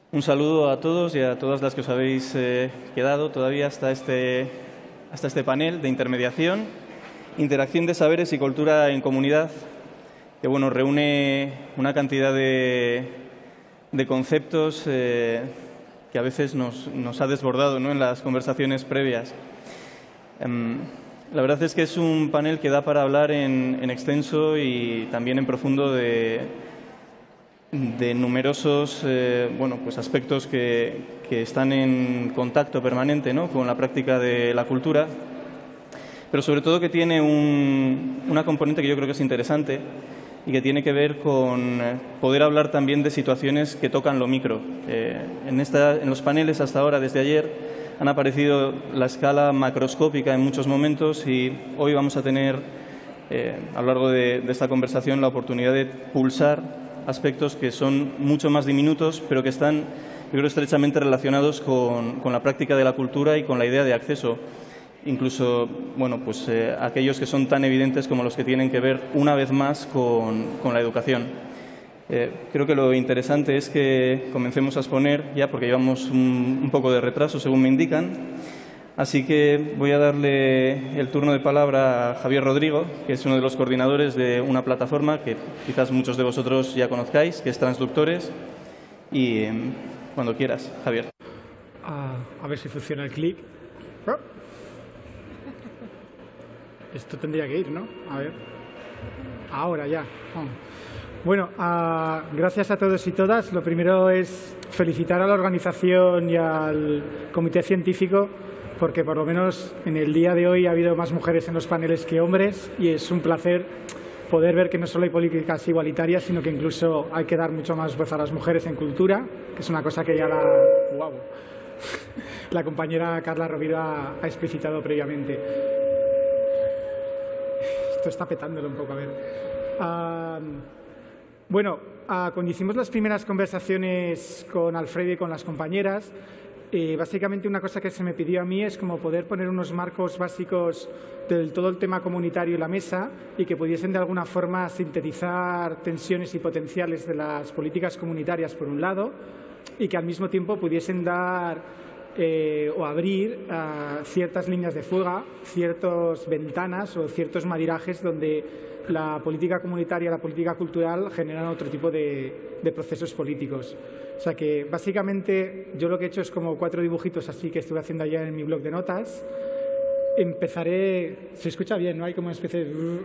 Un saludo a todos y a todas las que os habéis quedado todavía hasta este panel de intermediación, interacción de saberes y cultura en comunidad, que reúne una cantidad de conceptos que a veces nos ha desbordado, ¿no?, en las conversaciones previas. La verdad es que es un panel que da para hablar en extenso y también en profundo de numerosos aspectos que están en contacto permanente, ¿no?, con la práctica de la cultura, pero sobre todo que tiene una componente que yo creo que es interesante y que tiene que ver con poder hablar también de situaciones que tocan lo micro. En los paneles hasta ahora, desde ayer, han aparecido la escala macroscópica en muchos momentos y hoy vamos a tener, a lo largo de esta conversación, la oportunidad de pulsar aspectos que son mucho más diminutos, pero que están, yo creo, estrechamente relacionados con la práctica de la cultura y con la idea de acceso. Incluso, aquellos que son tan evidentes como los que tienen que ver, una vez más, con la educación. Creo que lo interesante es que comencemos a exponer ya, porque llevamos un poco de retraso, según me indican. Así que voy a darle el turno de palabra a Javier Rodrigo, que es uno de los coordinadores de una plataforma que quizás muchos de vosotros ya conozcáis, que es Transductores. Y cuando quieras, Javier. A ver si funciona el clic. Esto tendría que ir, ¿no? A ver. Ahora ya. Bueno, gracias a todos y todas. Lo primero es felicitar a la organización y al comité científico, porque por lo menos en el día de hoy ha habido más mujeres en los paneles que hombres y es un placer poder ver que no solo hay políticas igualitarias, sino que incluso hay que dar mucho más voz a las mujeres en cultura, que es una cosa que ya la compañera Carla Rovira ha explicitado previamente. Esto está petándolo un poco, a ver. Cuando hicimos las primeras conversaciones con Alfredo y con las compañeras, básicamente una cosa que se me pidió a mí es como poder poner unos marcos básicos del todo el tema comunitario en la mesa y que pudiesen de alguna forma sintetizar tensiones y potenciales de las políticas comunitarias por un lado y que al mismo tiempo pudiesen dar o abrir ciertas líneas de fuga, ciertas ventanas o ciertos madirajes donde la política comunitaria y la política cultural generan otro tipo de procesos políticos. O sea que, básicamente, yo lo que he hecho es como 4 dibujitos así que estuve haciendo ayer en mi blog de notas. Empezaré, se escucha bien, ¿no? Hay como una especie de...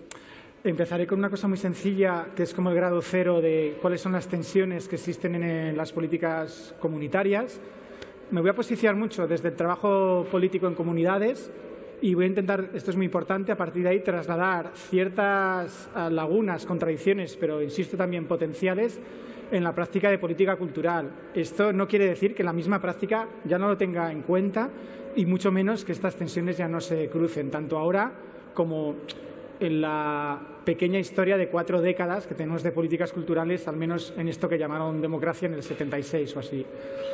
Empezaré con una cosa muy sencilla, que es como el grado cero de cuáles son las tensiones que existen en las políticas comunitarias. Me voy a posicionar mucho desde el trabajo político en comunidades y voy a intentar, esto es muy importante, a partir de ahí trasladar ciertas lagunas, contradicciones, pero insisto también potenciales, en la práctica de política cultural. Esto no quiere decir que la misma práctica ya no lo tenga en cuenta y mucho menos que estas tensiones ya no se crucen, tanto ahora como en la pequeña historia de 4 décadas que tenemos de políticas culturales, al menos en esto que llamaron democracia en el 76 o así.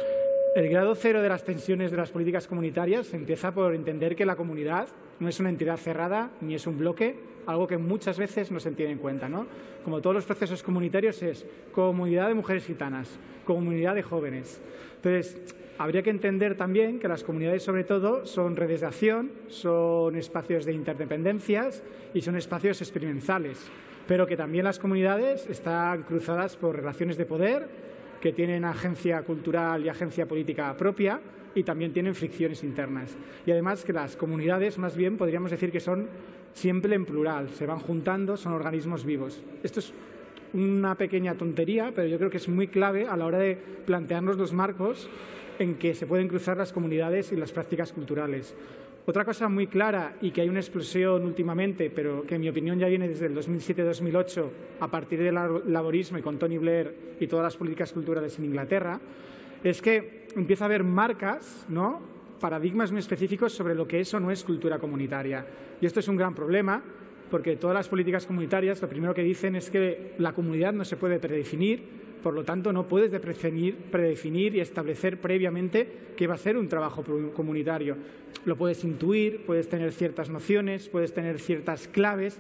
El grado cero de las tensiones de las políticas comunitarias empieza por entender que la comunidad no es una entidad cerrada ni es un bloque, algo que muchas veces no se tiene en cuenta, ¿no? Como todos los procesos comunitarios es comunidad de mujeres gitanas, comunidad de jóvenes. Entonces, habría que entender también que las comunidades, sobre todo, son redes de acción, son espacios de interdependencias y son espacios experimentales, pero que también las comunidades están cruzadas por relaciones de poder, que tienen agencia cultural y agencia política propia y también tienen fricciones internas. Y además que las comunidades, más bien, podríamos decir que son siempre en plural, se van juntando, son organismos vivos. Esto es una pequeña tontería, pero yo creo que es muy clave a la hora de plantearnos los marcos en que se pueden cruzar las comunidades y las prácticas culturales. Otra cosa muy clara y que hay una explosión últimamente, pero que en mi opinión ya viene desde el 2007-2008 a partir del laborismo y con Tony Blair y todas las políticas culturales en Inglaterra, es que empieza a haber marcas, ¿no?, paradigmas muy específicos sobre lo que es o no es cultura comunitaria. Y esto es un gran problema porque todas las políticas comunitarias lo primero que dicen es que la comunidad no se puede predefinir, por lo tanto no puedes predefinir y establecer previamente qué va a ser un trabajo comunitario. Lo puedes intuir, puedes tener ciertas nociones, puedes tener ciertas claves,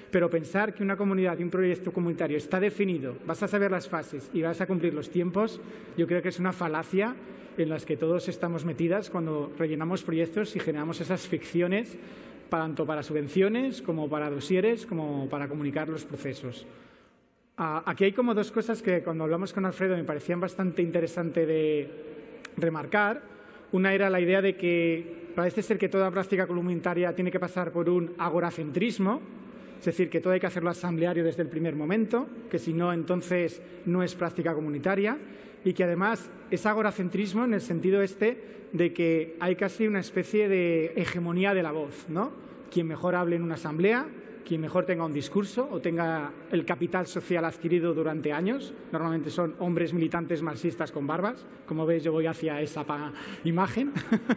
Pero pensar que una comunidad y un proyecto comunitario está definido, vas a saber las fases y vas a cumplir los tiempos, yo creo que es una falacia en las que todos estamos metidas cuando rellenamos proyectos y generamos esas ficciones tanto para subvenciones como para dosieres, como para comunicar los procesos. Aquí hay como dos cosas que cuando hablamos con Alfredo me parecían bastante interesante de remarcar. Una era la idea de que parece ser que toda práctica comunitaria tiene que pasar por un agoracentrismo, es decir, que todo hay que hacerlo asambleario desde el primer momento, que si no, entonces no es práctica comunitaria, y que además es agoracentrismo en el sentido de que hay casi una especie de hegemonía de la voz, ¿no? Quien mejor hable en una asamblea, quien mejor tenga un discurso o tenga el capital social adquirido durante años, normalmente son hombres militantes marxistas con barbas, como veis yo voy hacia esa imagen,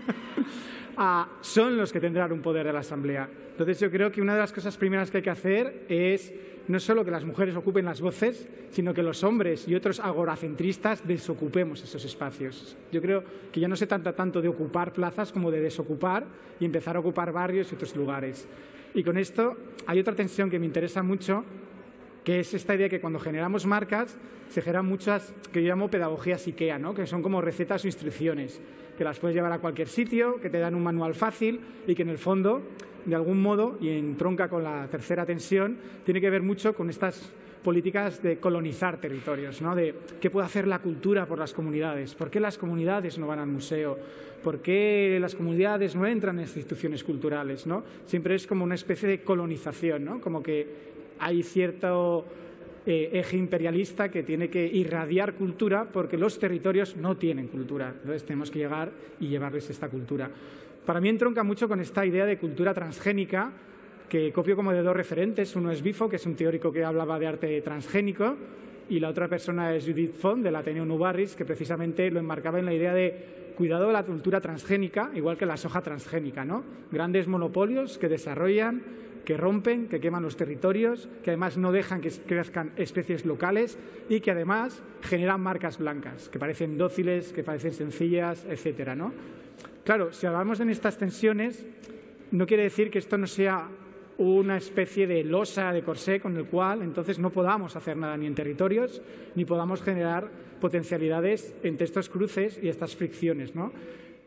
son los que tendrán un poder de la asamblea. Entonces yo creo que una de las cosas primeras que hay que hacer es no solo que las mujeres ocupen las voces, sino que los hombres y otros agoracentristas desocupemos esos espacios. Yo creo que ya no se trata tanto de ocupar plazas como de desocupar y empezar a ocupar barrios y otros lugares. Y con esto hay otra tensión que me interesa mucho, que es esta idea que cuando generamos marcas se generan muchas que yo llamo pedagogías IKEA, ¿no? Que son como recetas o instrucciones, que las puedes llevar a cualquier sitio, que te dan un manual fácil y que en el fondo, de algún modo, y entronca con la tercera tensión, tiene que ver mucho con estas políticas de colonizar territorios, ¿no? De qué puede hacer la cultura por las comunidades, por qué las comunidades no van al museo, por qué las comunidades no entran en instituciones culturales, ¿no? Siempre es como una especie de colonización, ¿no? Como que hay cierto eje imperialista que tiene que irradiar cultura porque los territorios no tienen cultura. Entonces tenemos que llegar y llevarles esta cultura. Para mí entronca mucho con esta idea de cultura transgénica que copio como de dos referentes. Uno es Bifo, que es un teórico que hablaba de arte transgénico, y la otra persona es Judith Font, del Ateneo Nubarris, que precisamente lo enmarcaba en la idea de cuidado de la cultura transgénica, igual que la soja transgénica, ¿no? Grandes monopolios que desarrollan, que rompen, que queman los territorios, que además no dejan que crezcan especies locales y que además generan marcas blancas, que parecen dóciles, que parecen sencillas, etcétera, ¿no? Claro, si hablamos en estas tensiones, no quiere decir que esto no sea una especie de losa, de corsé, con el cual entonces no podamos hacer nada ni en territorios, ni podamos generar potencialidades entre estos cruces y estas fricciones, ¿no?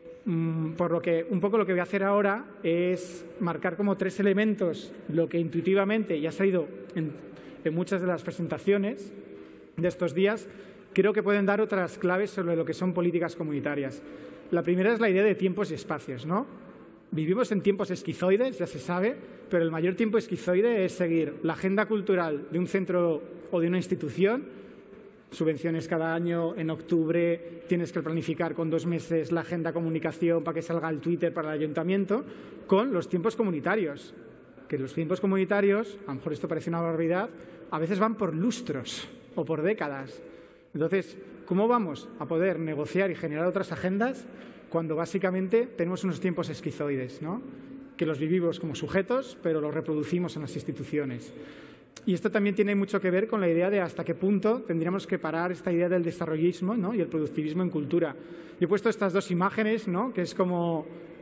Por lo que un poco lo que voy a hacer ahora es marcar como tres elementos, lo que intuitivamente ya ha salido en muchas de las presentaciones de estos días, creo que pueden dar otras claves sobre lo que son políticas comunitarias. La primera es la idea de tiempos y espacios, ¿no? Vivimos en tiempos esquizoides, ya se sabe, pero el mayor tiempo esquizoide es seguir la agenda cultural de un centro o de una institución, subvenciones cada año, en octubre tienes que planificar con 2 meses la agenda comunicación para que salga el Twitter para el ayuntamiento, con los tiempos comunitarios. Que los tiempos comunitarios, a lo mejor esto parece una barbaridad, a veces van por lustros o por décadas. Entonces, ¿cómo vamos a poder negociar y generar otras agendas cuando básicamente tenemos unos tiempos esquizoides, ¿no? Que los vivimos como sujetos, pero los reproducimos en las instituciones? Y esto también tiene mucho que ver con la idea de hasta qué punto tendríamos que parar esta idea del desarrollismo, ¿no? Y el productivismo en cultura. Yo he puesto estas dos imágenes, ¿no? Que es como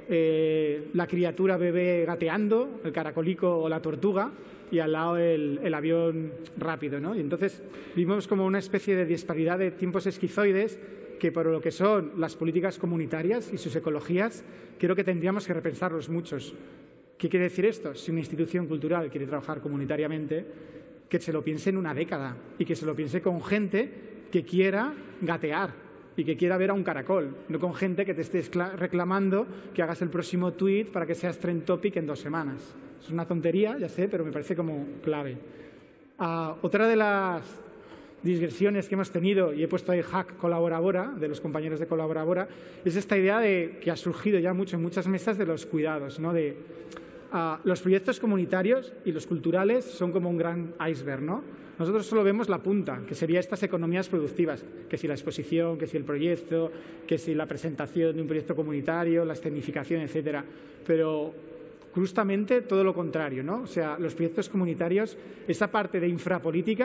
la criatura bebé gateando, el caracolico o la tortuga, y al lado el avión rápido, ¿no? Y entonces vivimos como una especie de disparidad de tiempos esquizoides que por lo que son las políticas comunitarias y sus ecologías, creo que tendríamos que repensarlos muchos. ¿Qué quiere decir esto? Si una institución cultural quiere trabajar comunitariamente, que se lo piense en una década y que se lo piense con gente que quiera gatear y que quiera ver a un caracol, no con gente que te estés reclamando que hagas el próximo tuit para que seas trend topic en 2 semanas. Es una tontería, ya sé, pero me parece como clave. Otra de las digresiones que hemos tenido, y he puesto ahí hack colaboradora, de los compañeros de colaboradora, es esta idea de que ha surgido ya mucho en muchas mesas de los cuidados, ¿no? De los proyectos comunitarios y los culturales son como un gran iceberg, ¿no? Nosotros solo vemos la punta, que sería estas economías productivas, que si la exposición, que si el proyecto, que si la presentación de un proyecto comunitario, la escenificación, etcétera. Pero justamente todo lo contrario, ¿no? O sea, los proyectos comunitarios, esa parte de infrapolíticas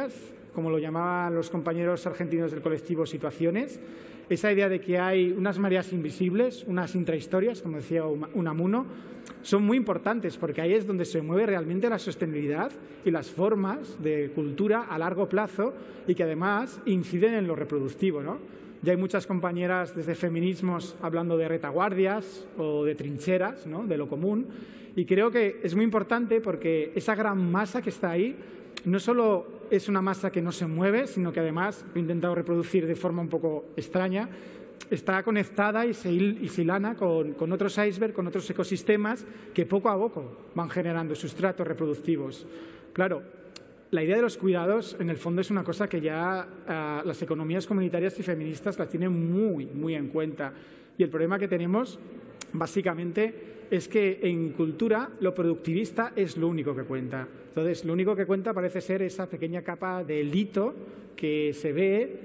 como lo llamaban los compañeros argentinos del colectivo Situaciones, esa idea de que hay unas mareas invisibles, unas intrahistorias, como decía Unamuno, son muy importantes porque ahí es donde se mueve realmente la sostenibilidad y las formas de cultura a largo plazo y que además inciden en lo reproductivo, ¿no? Ya hay muchas compañeras desde feminismos hablando de retaguardias o de trincheras, ¿no?, de lo común, y creo que es muy importante porque esa gran masa que está ahí no solo es una masa que no se mueve, sino que además, lo he intentado reproducir de forma un poco extraña, está conectada y se hilana con otros icebergs, con otros ecosistemas que poco a poco van generando sustratos reproductivos. Claro, la idea de los cuidados, en el fondo, es una cosa que ya las economías comunitarias y feministas la tienen muy en cuenta. Y el problema que tenemos, básicamente, es que en cultura lo productivista es lo único que cuenta. Entonces, lo único que cuenta parece ser esa pequeña capa de hilito que se ve,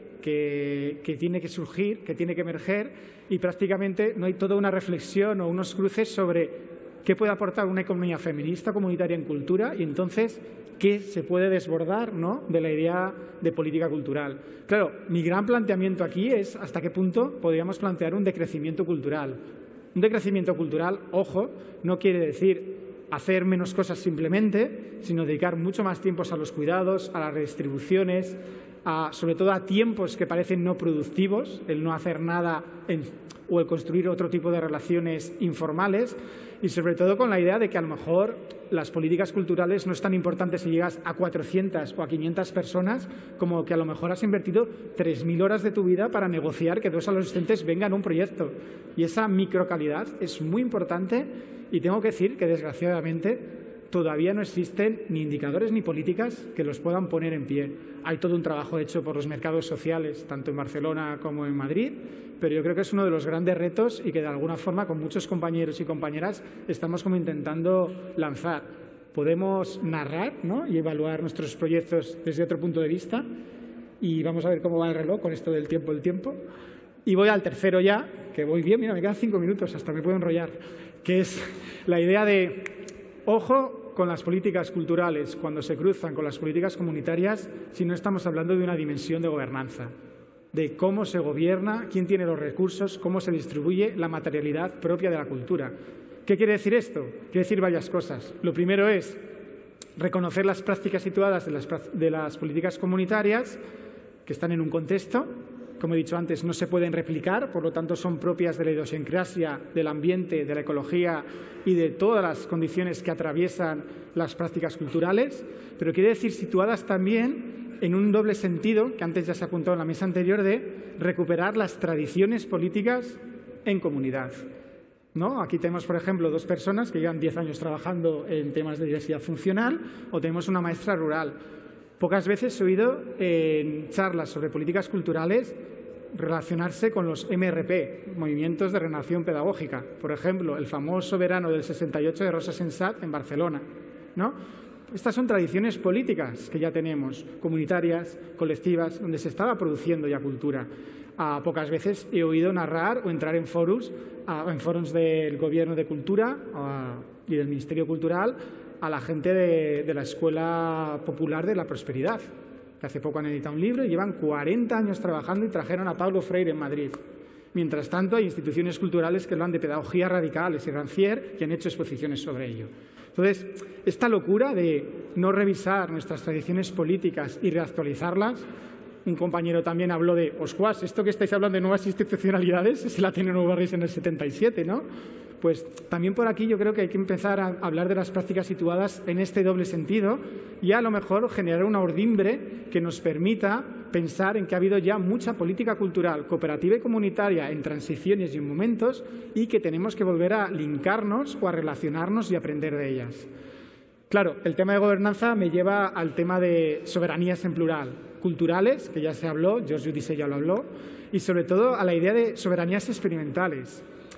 que tiene que surgir, que tiene que emerger, y prácticamente no hay toda una reflexión o unos cruces sobre qué puede aportar una economía feminista comunitaria en cultura y entonces qué se puede desbordar, ¿no?, de la idea de política cultural. Claro, mi gran planteamiento aquí es hasta qué punto podríamos plantear un decrecimiento cultural. Un decrecimiento cultural, ojo, no quiere decir hacer menos cosas simplemente, sino dedicar mucho más tiempos a los cuidados, a las redistribuciones, sobre todo a tiempos que parecen no productivos, el no hacer nada o el construir otro tipo de relaciones informales, y sobre todo con la idea de que a lo mejor las políticas culturales no es tan importante si llegas a 400 o a 500 personas como que a lo mejor has invertido 3.000 horas de tu vida para negociar que 2 adolescentes vengan a un proyecto. Y esa microcalidad es muy importante y tengo que decir que, desgraciadamente, todavía no existen ni indicadores ni políticas que los puedan poner en pie. Hay todo un trabajo hecho por los mercados sociales, tanto en Barcelona como en Madrid, pero yo creo que es uno de los grandes retos y que, de alguna forma, con muchos compañeros y compañeras estamos como intentando lanzar. Podemos narrar, ¿no?, y evaluar nuestros proyectos desde otro punto de vista y vamos a ver cómo va el reloj con esto del tiempo. Y voy al tercero ya, que voy bien, mira, me quedan 5 minutos, hasta me puedo enrollar, que es la idea de, ojo con las políticas culturales cuando se cruzan con las políticas comunitarias si no estamos hablando de una dimensión de gobernanza, de cómo se gobierna, quién tiene los recursos, cómo se distribuye la materialidad propia de la cultura. ¿Qué quiere decir esto? Quiere decir varias cosas. Lo primero es reconocer las prácticas situadas de las políticas comunitarias que están en un contexto. Como he dicho antes, no se pueden replicar, por lo tanto son propias de la idiosincrasia, del ambiente, de la ecología y de todas las condiciones que atraviesan las prácticas culturales, pero quiere decir situadas también en un doble sentido, que antes ya se ha apuntado en la mesa anterior, de recuperar las tradiciones políticas en comunidad, ¿no? Aquí tenemos, por ejemplo, 2 personas que llevan 10 años trabajando en temas de diversidad funcional, o tenemos una maestra rural. Pocas veces he oído en charlas sobre políticas culturales relacionarse con los MRP, Movimientos de Renovación Pedagógica. Por ejemplo, el famoso verano del 68 de Rosa Sensat en Barcelona, ¿no? Estas son tradiciones políticas que ya tenemos, comunitarias, colectivas, donde se estaba produciendo ya cultura. Pocas veces he oído narrar o entrar en foros del Gobierno de Cultura y del Ministerio Cultural a la gente de la Escuela Popular de la Prosperidad, que hace poco han editado un libro y llevan 40 años trabajando y trajeron a Paulo Freire en Madrid. Mientras tanto, hay instituciones culturales que hablan de pedagogía radical, y Rancière, que han hecho exposiciones sobre ello. Entonces, esta locura de no revisar nuestras tradiciones políticas y reactualizarlas, un compañero también habló de, oscuas, esto que estáis hablando de nuevas institucionalidades, se la tiene Nuevo Barris en el 77, ¿no? Pues también por aquí yo creo que hay que empezar a hablar de las prácticas situadas en este doble sentido y a lo mejor generar una ordimbre que nos permita pensar en que ha habido ya mucha política cultural, cooperativa y comunitaria en transiciones y en momentos y que tenemos que volver a linkarnos o a relacionarnos y aprender de ellas. Claro, el tema de gobernanza me lleva al tema de soberanías en plural, culturales, que ya se habló, Georges Judice ya lo habló, y sobre todo a la idea de soberanías experimentales.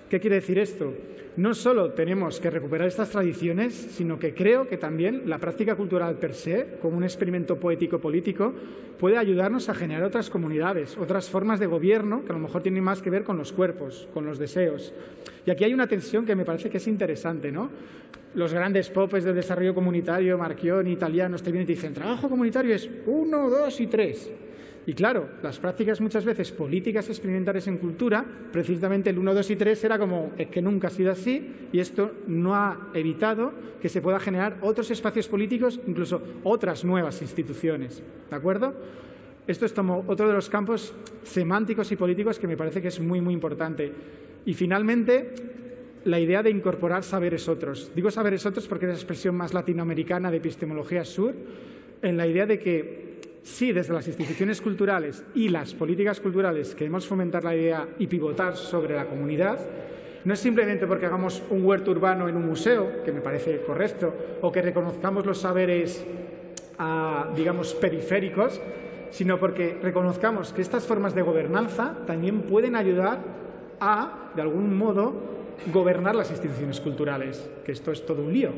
¿Qué quiere decir esto? No solo tenemos que recuperar estas tradiciones, sino que creo que también la práctica cultural per se, como un experimento poético-político, puede ayudarnos a generar otras comunidades, otras formas de gobierno que a lo mejor tienen más que ver con los cuerpos, con los deseos. Y aquí hay una tensión que me parece que es interesante, ¿no? Los grandes popes del desarrollo comunitario, Marchionni, italianos, te vienen y te dicen trabajo comunitario es 1, 2 y 3. Y claro, las prácticas muchas veces políticas experimentales en cultura, precisamente el 1, 2 y 3 era como es que nunca ha sido así y esto no ha evitado que se pueda generar otros espacios políticos, incluso otras nuevas instituciones. ¿De acuerdo? Esto es como otro de los campos semánticos y políticos que me parece que es muy, muy importante. Y finalmente, la idea de incorporar saberes otros. Digo saberes otros porque es la expresión más latinoamericana de epistemología sur, en la idea de que sí, desde las instituciones culturales y las políticas culturales queremos fomentar la idea y pivotar sobre la comunidad, no es simplemente porque hagamos un huerto urbano en un museo, que me parece correcto, o que reconozcamos los saberes, digamos, periféricos, sino porque reconozcamos que estas formas de gobernanza también pueden ayudar a, de algún modo, gobernar las instituciones culturales, que esto es todo un lío.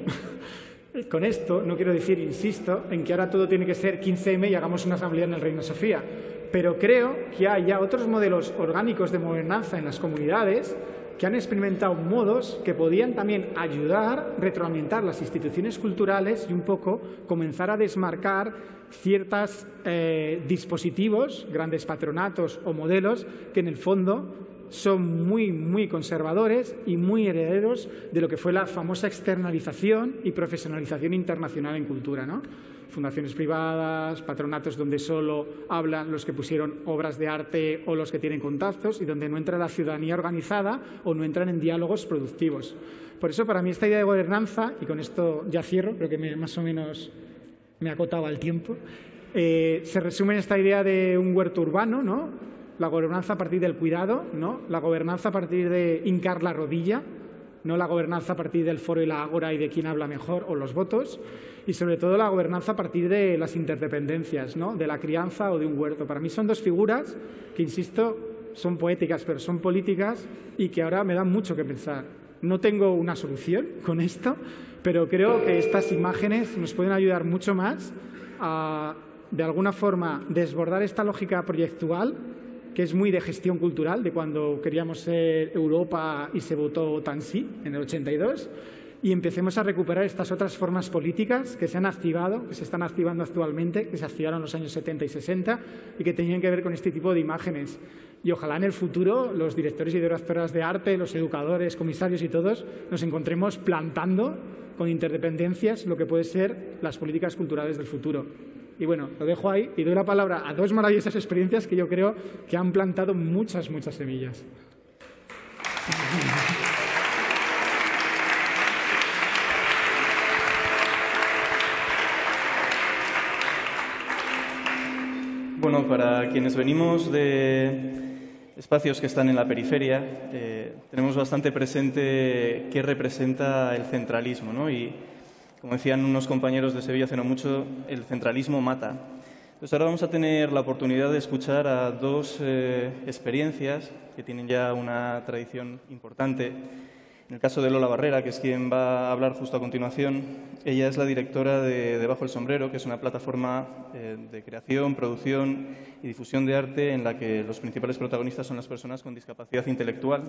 Con esto no quiero decir, insisto, en que ahora todo tiene que ser 15M y hagamos una asamblea en el Reina Sofía, pero creo que hay ya otros modelos orgánicos de gobernanza en las comunidades que han experimentado modos que podían también ayudar, retroalimentar las instituciones culturales y un poco comenzar a desmarcar ciertos dispositivos, grandes patronatos o modelos que en el fondo son muy, muy conservadores y muy herederos de lo que fue la famosa externalización y profesionalización internacional en cultura, ¿no? Fundaciones privadas, patronatos donde solo hablan los que pusieron obras de arte o los que tienen contactos y donde no entra la ciudadanía organizada o no entran en diálogos productivos. Por eso, para mí, esta idea de gobernanza, y con esto ya cierro, creo que más o menos me acotaba el tiempo, se resume en esta idea de un huerto urbano, ¿no? La gobernanza a partir del cuidado, ¿no? La gobernanza a partir de hincar la rodilla, no la gobernanza a partir del foro y la ágora y de quién habla mejor o los votos, y sobre todo la gobernanza a partir de las interdependencias, ¿no? De la crianza o de un huerto. Para mí son dos figuras que, insisto, son poéticas, pero son políticas y que ahora me dan mucho que pensar. No tengo una solución con esto, pero creo que estas imágenes nos pueden ayudar mucho más a, de alguna forma, desbordar esta lógica proyectual que es muy de gestión cultural, de cuando queríamos ser Europa y se votó Tansí en el 82, y empecemos a recuperar estas otras formas políticas que se han activado, que se están activando actualmente, que se activaron en los años 70 y 60 y que tenían que ver con este tipo de imágenes. Y ojalá en el futuro los directores y directoras de arte, los educadores, comisarios y todos nos encontremos plantando con interdependencias lo que pueden ser las políticas culturales del futuro. Y bueno, lo dejo ahí y doy la palabra a dos maravillosas experiencias que yo creo que han plantado muchas, muchas semillas. Bueno, para quienes venimos de espacios que están en la periferia, tenemos bastante presente qué representa el centralismo, ¿no? Y como decían unos compañeros de Sevilla hace no mucho, el centralismo mata. Entonces ahora vamos a tener la oportunidad de escuchar a dos experiencias que tienen ya una tradición importante. En el caso de Lola Barrera, que es quien va a hablar justo a continuación, ella es la directora de Debajo el Sombrero, que es una plataforma de creación, producción y difusión de arte en la que los principales protagonistas son las personas con discapacidad intelectual.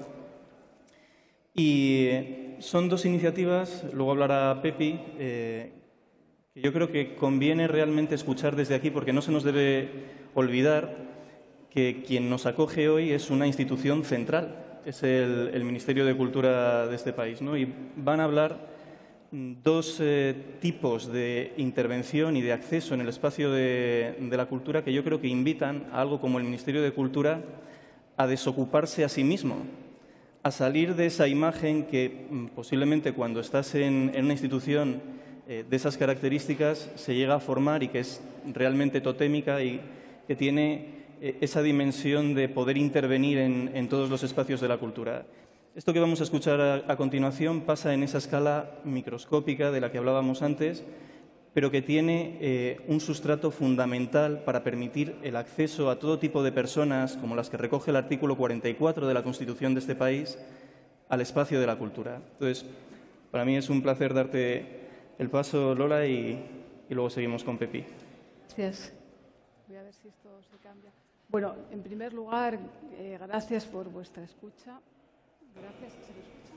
Y son dos iniciativas, luego hablará Pepi, que yo creo que conviene realmente escuchar desde aquí porque no se nos debe olvidar que quien nos acoge hoy es una institución central, es el Ministerio de Cultura de este país, ¿no? Y van a hablar dos tipos de intervención y de acceso en el espacio de la cultura que yo creo que invitan a algo como el Ministerio de Cultura a desocuparse a sí mismo, a salir de esa imagen que posiblemente cuando estás en una institución de esas características se llega a formar y que es realmente totémica y que tiene esa dimensión de poder intervenir en todos los espacios de la cultura. Esto que vamos a escuchar a continuación pasa en esa escala microscópica de la que hablábamos antes, pero que tiene un sustrato fundamental para permitir el acceso a todo tipo de personas, como las que recoge el artículo 44 de la Constitución de este país, al espacio de la cultura. Entonces, para mí es un placer darte el paso, Lola, y luego seguimos con Pepi. Gracias. Voy a ver si esto se cambia. Bueno, en primer lugar, gracias por vuestra escucha. Gracias. ¿Se me escucha?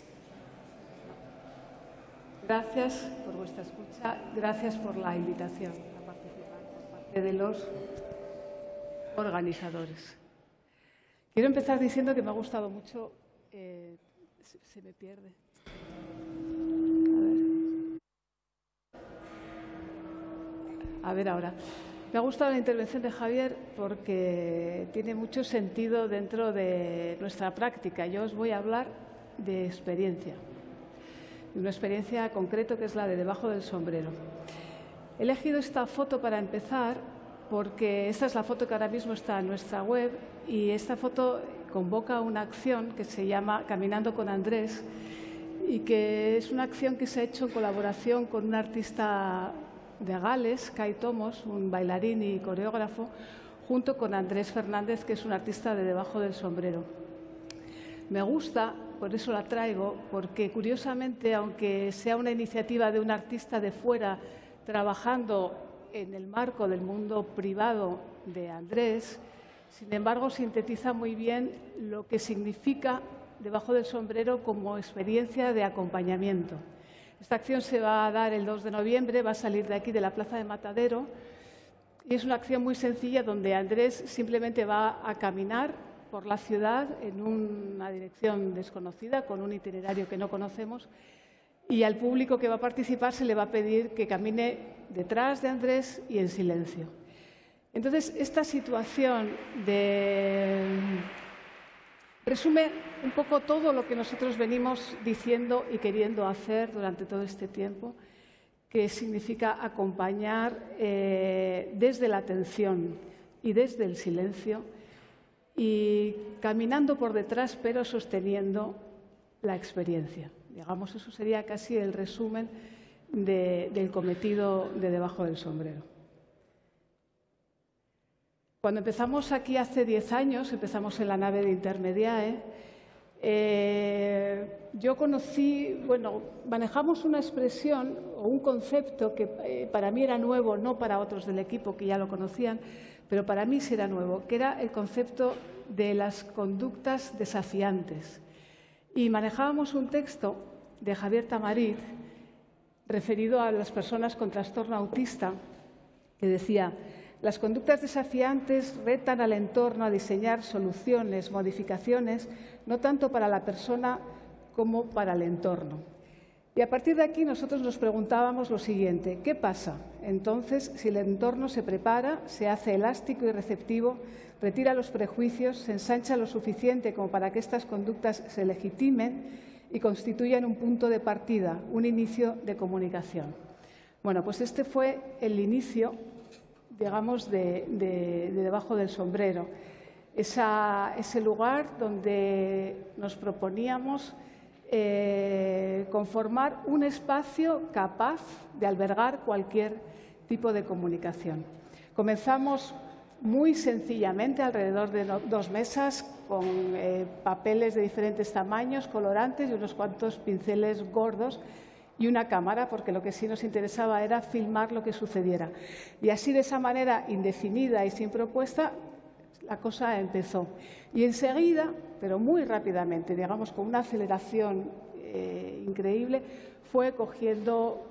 Gracias por vuestra escucha. Gracias por la invitación a participar por parte de los organizadores. Quiero empezar diciendo que me ha gustado mucho. Se me pierde. A ver ahora. Me ha gustado la intervención de Javier porque tiene mucho sentido dentro de nuestra práctica. Yo os voy a hablar de experiencia, de una experiencia concreta que es la de Debajo del Sombrero. He elegido esta foto para empezar porque esta es la foto que ahora mismo está en nuestra web y esta foto convoca una acción que se llama Caminando con Andrés y que es una acción que se ha hecho en colaboración con un artista de Gales, Kai Tomos, un bailarín y coreógrafo, junto con Andrés Fernández, que es un artista de Debajo del Sombrero. Me gusta, por eso la traigo, porque curiosamente, aunque sea una iniciativa de un artista de fuera trabajando en el marco del mundo privado de Andrés, sin embargo, sintetiza muy bien lo que significa Debajo del Sombrero como experiencia de acompañamiento. Esta acción se va a dar el 2 de noviembre, va a salir de aquí, de la Plaza de Matadero, y es una acción muy sencilla donde Andrés simplemente va a caminar por la ciudad en una dirección desconocida, con un itinerario que no conocemos, y al público que va a participar se le va a pedir que camine detrás de Andrés y en silencio. Entonces, esta situación resume un poco todo lo que nosotros venimos diciendo y queriendo hacer durante todo este tiempo, que significa acompañar desde la atención y desde el silencio y caminando por detrás, pero sosteniendo la experiencia. Digamos, eso sería casi el resumen del cometido de Debajo del Sombrero. Cuando empezamos aquí hace 10 años, empezamos en la nave de Intermediae, yo conocí, manejamos una expresión o un concepto que para mí era nuevo, no para otros del equipo que ya lo conocían, pero para mí sí era nuevo, que era el concepto de las conductas desafiantes. Y manejábamos un texto de Javier Tamariz referido a las personas con trastorno autista, que decía: las conductas desafiantes retan al entorno a diseñar soluciones, modificaciones, no tanto para la persona como para el entorno. Y a partir de aquí nosotros nos preguntábamos lo siguiente: ¿qué pasa entonces si el entorno se prepara, se hace elástico y receptivo, retira los prejuicios, se ensancha lo suficiente como para que estas conductas se legitimen y constituyan un punto de partida, un inicio de comunicación? Bueno, pues este fue el inicio, digamos, de Debajo del Sombrero. Ese lugar donde nos proponíamos conformar un espacio capaz de albergar cualquier tipo de comunicación. Comenzamos muy sencillamente, alrededor de 2 mesas, con papeles de diferentes tamaños, colorantes y unos cuantos pinceles gordos, y una cámara, porque lo que sí nos interesaba era filmar lo que sucediera. Y así, de esa manera indefinida y sin propuesta, la cosa empezó. Y enseguida, pero muy rápidamente, digamos con una aceleración increíble, fue cogiendo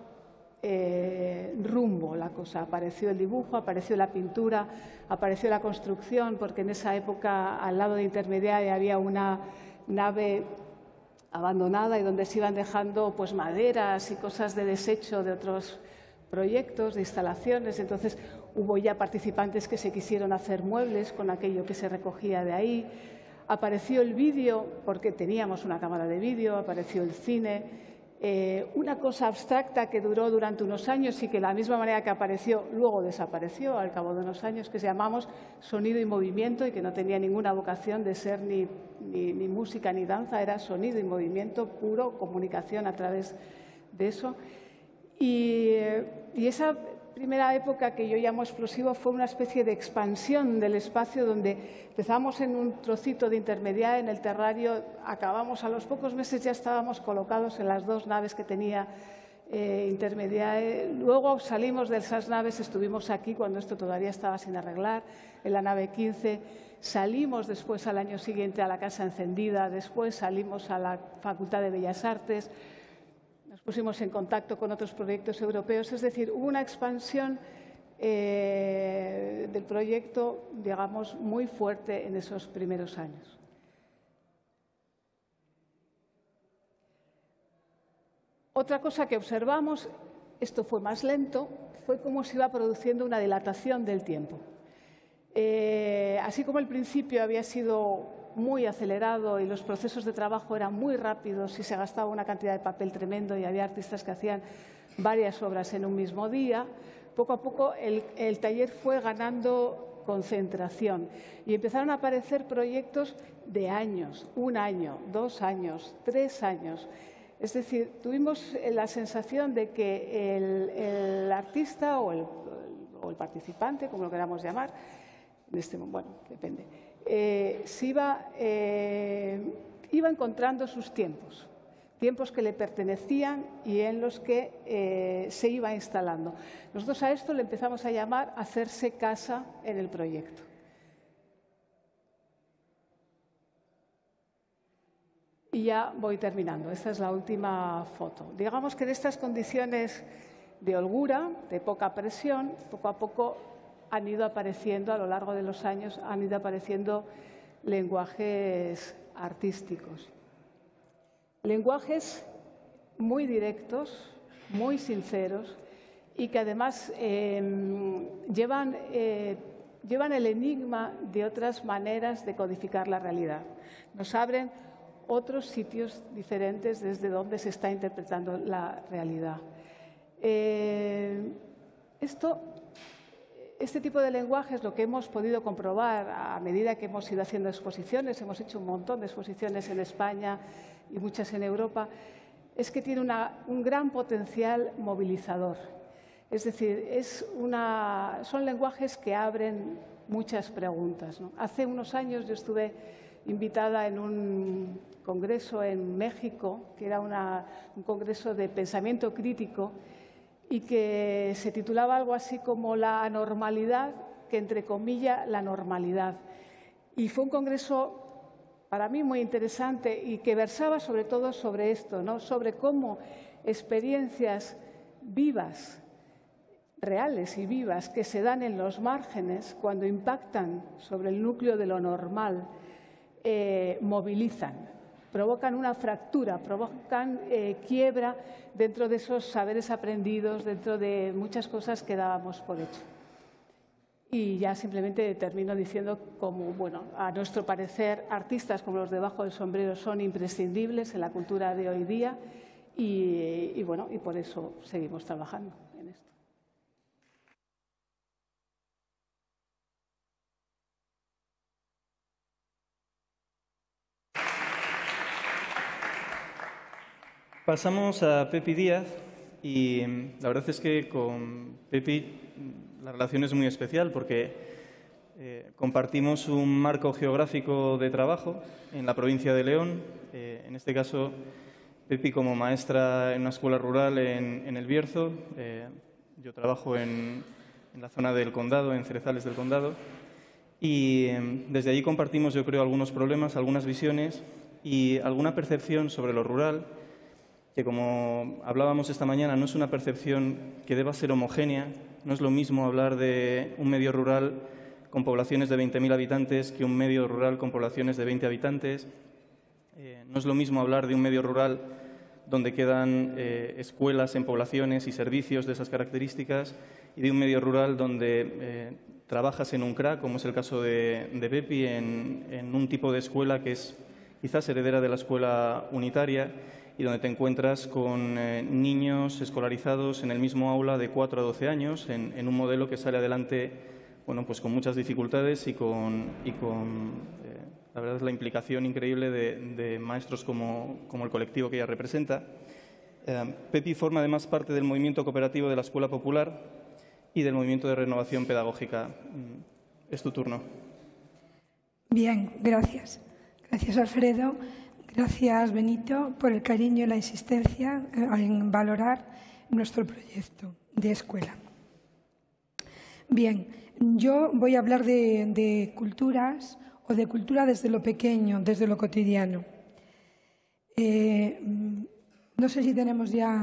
rumbo la cosa. Apareció el dibujo, apareció la pintura, apareció la construcción, porque en esa época, al lado de Intermediae, había una nave abandonada y donde se iban dejando pues maderas y cosas de desecho de otros proyectos, de instalaciones. Entonces hubo ya participantes que se quisieron hacer muebles con aquello que se recogía de ahí. Apareció el vídeo, porque teníamos una cámara de vídeo, apareció el cine, una cosa abstracta que duró durante unos años y que de la misma manera que apareció, luego desapareció al cabo de unos años, que se llamamos Sonido y Movimiento, y que no tenía ninguna vocación de ser ni música ni danza, era sonido y movimiento puro, comunicación a través de eso. Y esa primera época que yo llamo explosivo fue una especie de expansión del espacio donde empezamos en un trocito de intermediaria en el terrario, acabamos a los pocos meses ya estábamos colocados en las 2 naves que tenía intermediaria. Luego salimos de esas naves, estuvimos aquí cuando esto todavía estaba sin arreglar, en la nave 15. Salimos después al año siguiente a la Casa Encendida, después salimos a la Facultad de Bellas Artes. Nos pusimos en contacto con otros proyectos europeos, es decir, hubo una expansión del proyecto, digamos, muy fuerte en esos primeros años. Otra cosa que observamos, esto fue más lento, fue cómo se iba produciendo una dilatación del tiempo. Así como el principio había sido muy acelerado y los procesos de trabajo eran muy rápidos y se gastaba una cantidad de papel tremendo y había artistas que hacían varias obras en un mismo día, poco a poco el taller fue ganando concentración y empezaron a aparecer proyectos de años, 1 año, 2 años, 3 años. Es decir, tuvimos la sensación de que el artista o el participante, como lo queramos llamar, bueno, depende, se iba encontrando sus tiempos que le pertenecían y en los que se iba instalando. Nosotros a esto le empezamos a llamar hacerse casa en el proyecto. Y ya voy terminando. Esta es la última foto. Digamos que en estas condiciones de holgura, de poca presión, poco a poco han ido apareciendo, a lo largo de los años, han ido apareciendo lenguajes artísticos. Lenguajes muy directos, muy sinceros y que además llevan el enigma de otras maneras de codificar la realidad. Nos abren otros sitios diferentes desde donde se está interpretando la realidad. Este tipo de lenguaje es lo que hemos podido comprobar a medida que hemos ido haciendo exposiciones, hemos hecho un montón de exposiciones en España y muchas en Europa, es que tiene un gran potencial movilizador. Es decir, son lenguajes que abren muchas preguntas, ¿no? Hace unos años yo estuve invitada en un congreso en México, que era un congreso de pensamiento crítico, y que se titulaba algo así como la anormalidad, que entrecomilla la normalidad. Y fue un congreso para mí muy interesante y que versaba sobre todo sobre esto, ¿no? Sobre cómo experiencias vivas, reales y vivas, que se dan en los márgenes, cuando impactan sobre el núcleo de lo normal, movilizan, provocan una fractura, provocan quiebra dentro de esos saberes aprendidos, dentro de muchas cosas que dábamos por hecho. Y ya simplemente termino diciendo como, bueno, a nuestro parecer, artistas como los de Bajo del Sombrero son imprescindibles en la cultura de hoy día y bueno, y por eso seguimos trabajando en esto. Pasamos a Pepi Díaz y la verdad es que con Pepi la relación es muy especial porque compartimos un marco geográfico de trabajo en la provincia de León. En este caso, Pepi como maestra en una escuela rural en El Bierzo. Yo trabajo en la zona del Condado, en Cerezales del Condado. Y desde allí compartimos, yo creo, algunos problemas, algunas visiones y alguna percepción sobre lo rural, que como hablábamos esta mañana, no es una percepción que deba ser homogénea. No es lo mismo hablar de un medio rural con poblaciones de 20.000 habitantes que un medio rural con poblaciones de 20 habitantes. No es lo mismo hablar de un medio rural donde quedan escuelas en poblaciones y servicios de esas características y de un medio rural donde trabajas en un CRA, como es el caso de Pepi, en un tipo de escuela que es quizás heredera de la escuela unitaria y donde te encuentras con niños escolarizados en el mismo aula de 4 a 12 años, en un modelo que sale adelante, bueno, pues con muchas dificultades y con la verdad, la implicación increíble de maestros como el colectivo que ella representa. Pepi forma además parte del movimiento cooperativo de la Escuela Popular y del Movimiento de Renovación Pedagógica. Es tu turno. Bien, gracias. Gracias, Alfredo. Gracias, Benito, por el cariño y la insistencia en valorar nuestro proyecto de escuela. Bien, yo voy a hablar de culturas o de cultura desde lo pequeño, desde lo cotidiano. No sé si tenemos ya...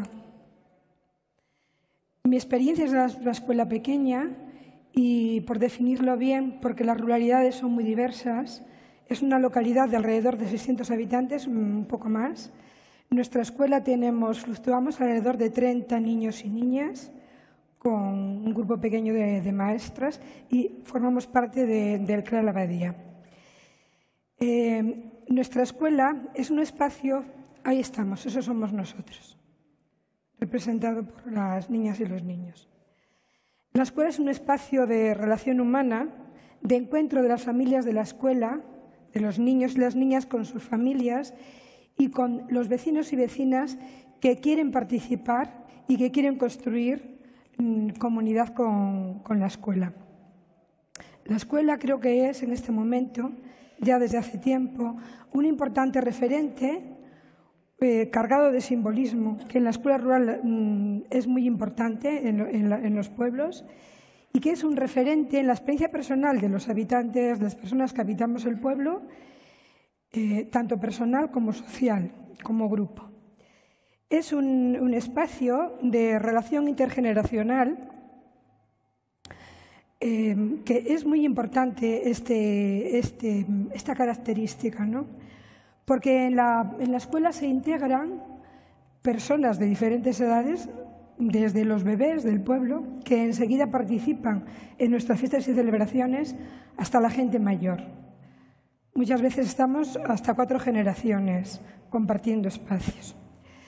Mi experiencia es la escuela pequeña y, por definirlo bien, porque las ruralidades son muy diversas, es una localidad de alrededor de 600 habitantes, un poco más. En nuestra escuela fluctuamos alrededor de 30 niños y niñas, con un grupo pequeño de maestras, y formamos parte del CRA La Abadía. Nuestra escuela es un espacio, ahí estamos, esos somos nosotros, representado por las niñas y los niños. La escuela es un espacio de relación humana, de encuentro de las familias de la escuela, de los niños y las niñas con sus familias y con los vecinos y vecinas que quieren participar y que quieren construir comunidad con la escuela. La escuela creo que es en este momento, ya desde hace tiempo, un importante referente cargado de simbolismo, que en la escuela rural es muy importante en los pueblos, y que es un referente en la experiencia personal de los habitantes, de las personas que habitamos el pueblo, tanto personal como social, como grupo. Es un espacio de relación intergeneracional que es muy importante esta característica, ¿no? Porque en la escuela se integran personas de diferentes edades, desde los bebés del pueblo, que enseguida participan en nuestras fiestas y celebraciones, hasta la gente mayor. Muchas veces estamos hasta 4 generaciones compartiendo espacios.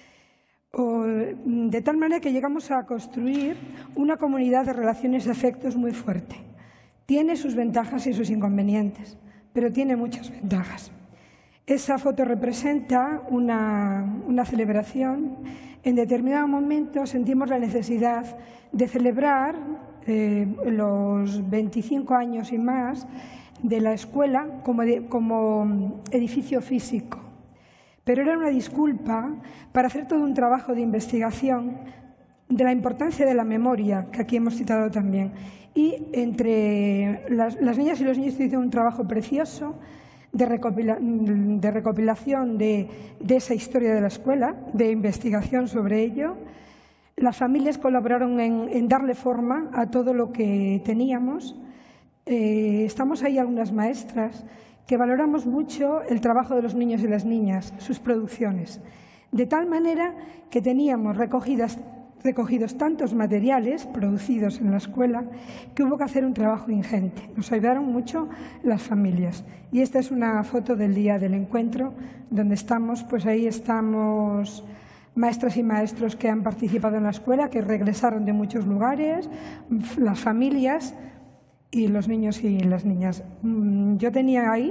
De tal manera que llegamos a construir una comunidad de relaciones y afectos muy fuerte. Tiene sus ventajas y sus inconvenientes, pero tiene muchas ventajas. Esa foto representa una celebración. En determinado momento sentimos la necesidad de celebrar los 25 años y más de la escuela como edificio físico. Pero era una disculpa para hacer todo un trabajo de investigación de la importancia de la memoria, que aquí hemos citado también. Y entre las niñas y los niños hicieron un trabajo precioso de recopilación de esa historia de la escuela, de investigación sobre ello. Las familias colaboraron en darle forma a todo lo que teníamos. Estamos ahí algunas maestras que valoramos mucho el trabajo de los niños y las niñas, sus producciones, de tal manera que teníamos recogidos tantos materiales producidos en la escuela que hubo que hacer un trabajo ingente. Nos ayudaron mucho las familias. Y esta es una foto del día del encuentro, donde estamos, pues ahí estamos maestras y maestros que han participado en la escuela, que regresaron de muchos lugares, las familias y los niños y las niñas. Yo tenía ahí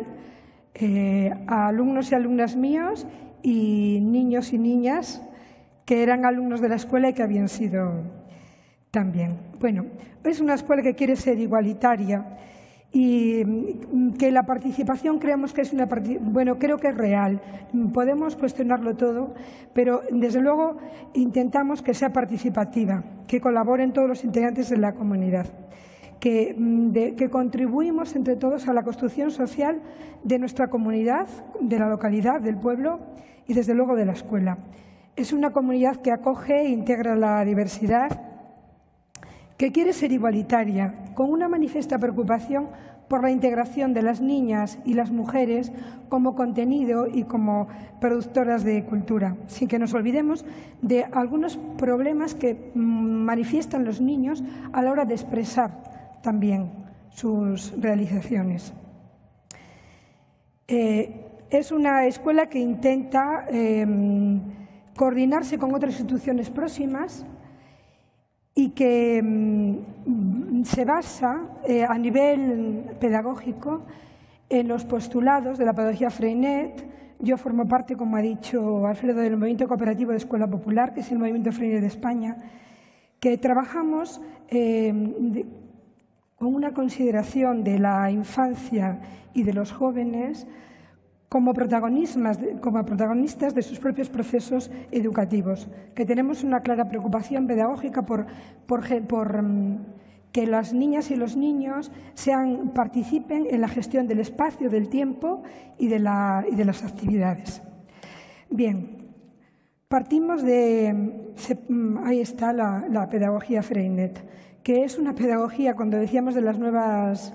a alumnos y alumnas míos y niños y niñas que eran alumnos de la escuela y que habían sido también. Bueno, es una escuela que quiere ser igualitaria y que la participación creemos que es creo que es real. Podemos cuestionarlo todo, pero desde luego intentamos que sea participativa, que colaboren todos los integrantes de la comunidad, que contribuimos entre todos a la construcción social de nuestra comunidad, de la localidad, del pueblo y desde luego de la escuela. Es una comunidad que acoge e integra la diversidad, que quiere ser igualitaria, con una manifiesta preocupación por la integración de las niñas y las mujeres como contenido y como productoras de cultura, sin que nos olvidemos de algunos problemas que manifiestan los niños a la hora de expresar también sus realizaciones. Es una escuela que intenta coordinarse con otras instituciones próximas y que se basa a nivel pedagógico en los postulados de la pedagogía Freinet. Yo formo parte, como ha dicho Alfredo, del Movimiento Cooperativo de Escuela Popular, que es el Movimiento Freinet de España, que trabajamos con una consideración de la infancia y de los jóvenes como protagonistas de sus propios procesos educativos, que tenemos una clara preocupación pedagógica por que las niñas y los niños participen en la gestión del espacio, del tiempo y de las actividades. Bien, partimos de... Ahí está la pedagogía Freinet, que es una pedagogía, cuando decíamos de las nuevas...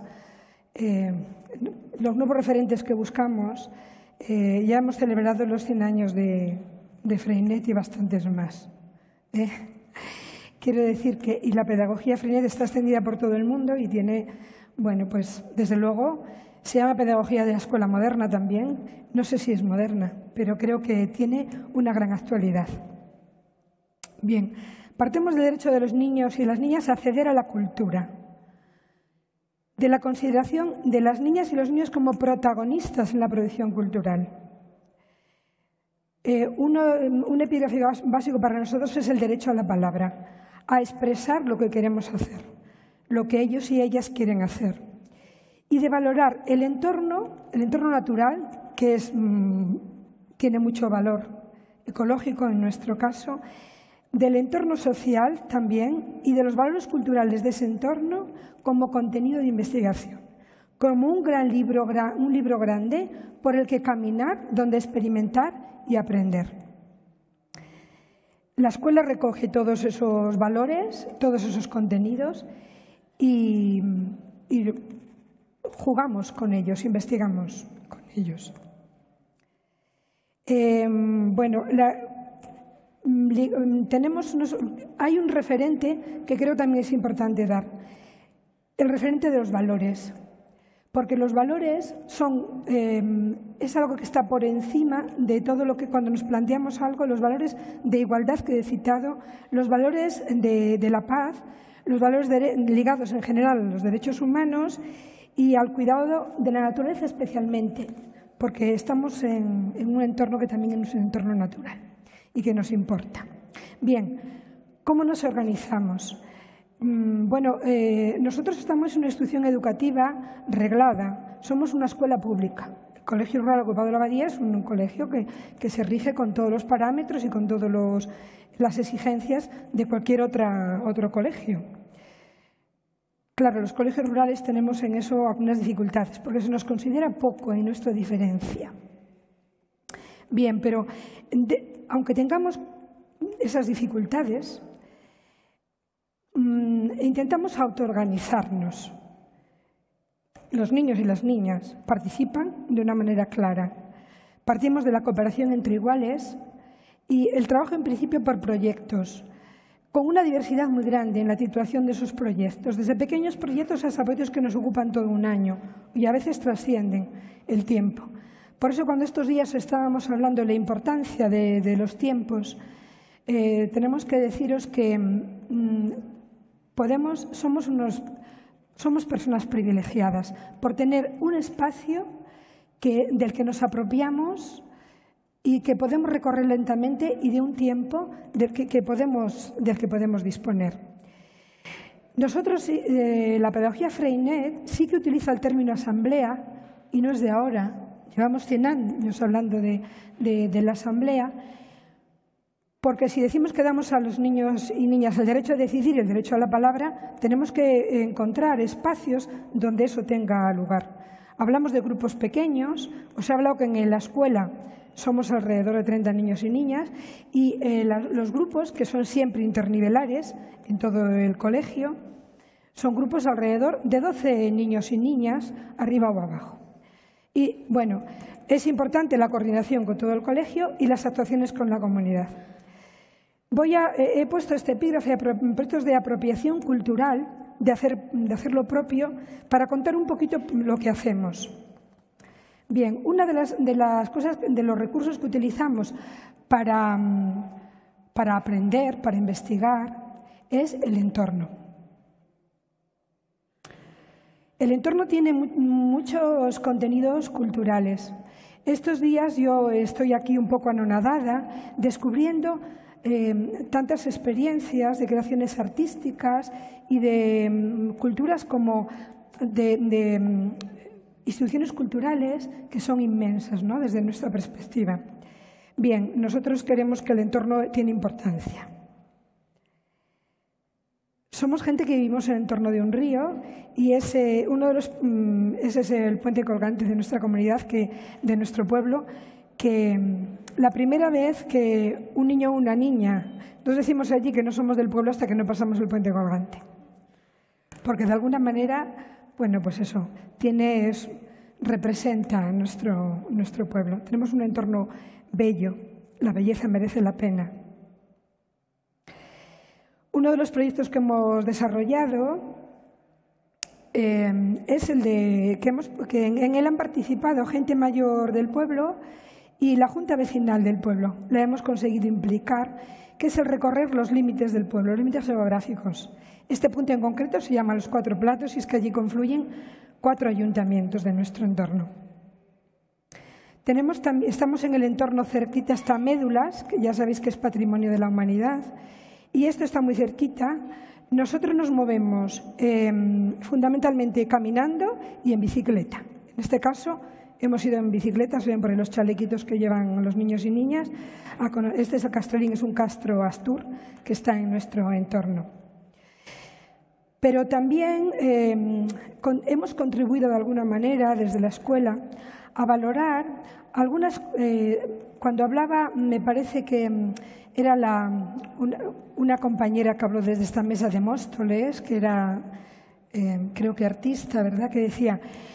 los nuevos referentes que buscamos, ya hemos celebrado los 100 años de Freinet y bastantes más. Quiero decir que y la pedagogía Freinet está extendida por todo el mundo y tiene, bueno, pues desde luego se llama pedagogía de la escuela moderna también. No sé si es moderna, pero creo que tiene una gran actualidad. Bien, partimos del derecho de los niños y las niñas a acceder a la cultura, de la consideración de las niñas y los niños como protagonistas en la producción cultural. Un epígrafe básico para nosotros es el derecho a la palabra, a expresar lo que queremos hacer, lo que ellos y ellas quieren hacer, y de valorar el entorno natural, que tiene mucho valor ecológico en nuestro caso, del entorno social también y de los valores culturales de ese entorno como contenido de investigación, como un libro grande por el que caminar, donde experimentar y aprender. La escuela recoge todos esos valores, todos esos contenidos y jugamos con ellos, investigamos con ellos. Bueno, hay un referente que creo también es importante dar, el referente de los valores, porque los valores es algo que está por encima de todo lo que cuando nos planteamos algo, los valores de igualdad que he citado, los valores de la paz, los valores ligados en general a los derechos humanos y al cuidado de la naturaleza especialmente, porque estamos en un entorno que también es un entorno natural y que nos importa. Bien, ¿cómo nos organizamos? Bueno, nosotros estamos en una institución educativa reglada, somos una escuela pública. El Colegio Rural Agrupado de la Abadía es un colegio que se rige con todos los parámetros y con todas las exigencias de cualquier otro colegio. Claro, los colegios rurales tenemos en eso algunas dificultades, porque se nos considera poco en nuestra diferencia. Bien, pero aunque tengamos esas dificultades, intentamos autoorganizarnos. Los niños y las niñas participan de una manera clara. Partimos de la cooperación entre iguales y el trabajo en principio por proyectos, con una diversidad muy grande en la titulación de esos proyectos, desde pequeños proyectos hasta proyectos que nos ocupan todo un año y a veces trascienden el tiempo. Por eso cuando estos días estábamos hablando de la importancia de los tiempos, tenemos que deciros que somos personas privilegiadas por tener un espacio del que nos apropiamos y que podemos recorrer lentamente y de un tiempo del que podemos disponer. Nosotros, la pedagogía Freinet sí que utiliza el término asamblea y no es de ahora. Llevamos 100 años hablando de la asamblea, porque si decimos que damos a los niños y niñas el derecho a decidir y el derecho a la palabra, tenemos que encontrar espacios donde eso tenga lugar. Hablamos de grupos pequeños, os he hablado que en la escuela somos alrededor de 30 niños y niñas y los grupos, que son siempre internivelares en todo el colegio, son grupos alrededor de 12 niños y niñas, arriba o abajo. Y, bueno, es importante la coordinación con todo el colegio y las actuaciones con la comunidad. He puesto este epígrafe, proyectos de apropiación cultural, de hacer lo propio, para contar un poquito lo que hacemos. Bien, una de las cosas, de los recursos que utilizamos para aprender, para investigar, es el entorno. El entorno tiene muchos contenidos culturales. Estos días yo estoy aquí un poco anonadada descubriendo tantas experiencias de creaciones artísticas y de culturas como de instituciones culturales que son inmensas, ¿no?, desde nuestra perspectiva. Bien, nosotros queremos que el entorno tiene importancia. Somos gente que vivimos en el entorno de un río y ese es el puente colgante de nuestra comunidad, de nuestro pueblo, que la primera vez que un niño o una niña, nos decimos allí que no somos del pueblo hasta que no pasamos el puente colgante. Porque de alguna manera, bueno, pues eso, representa nuestro pueblo. Tenemos un entorno bello, la belleza merece la pena. Uno de los proyectos que hemos desarrollado es el de que en él han participado gente mayor del pueblo y la Junta Vecinal del pueblo. La hemos conseguido implicar, que es el recorrer los límites del pueblo, los límites geográficos. Este punto en concreto se llama Los Cuatro Platos y es que allí confluyen 4 ayuntamientos de nuestro entorno. Estamos en el entorno cerquita hasta Médulas, que ya sabéis que es patrimonio de la humanidad, y esto está muy cerquita. Nosotros nos movemos fundamentalmente caminando y en bicicleta. En este caso hemos ido en bicicleta, se ven por ahí los chalequitos que llevan los niños y niñas. Este es el Castrolín, es un castro astur que está en nuestro entorno. Pero también hemos contribuido de alguna manera desde la escuela a valorar algunas. Cuando hablaba, me parece que era una compañera que habló desde esta mesa de Móstoles, que era, creo que artista, ¿verdad?, que decía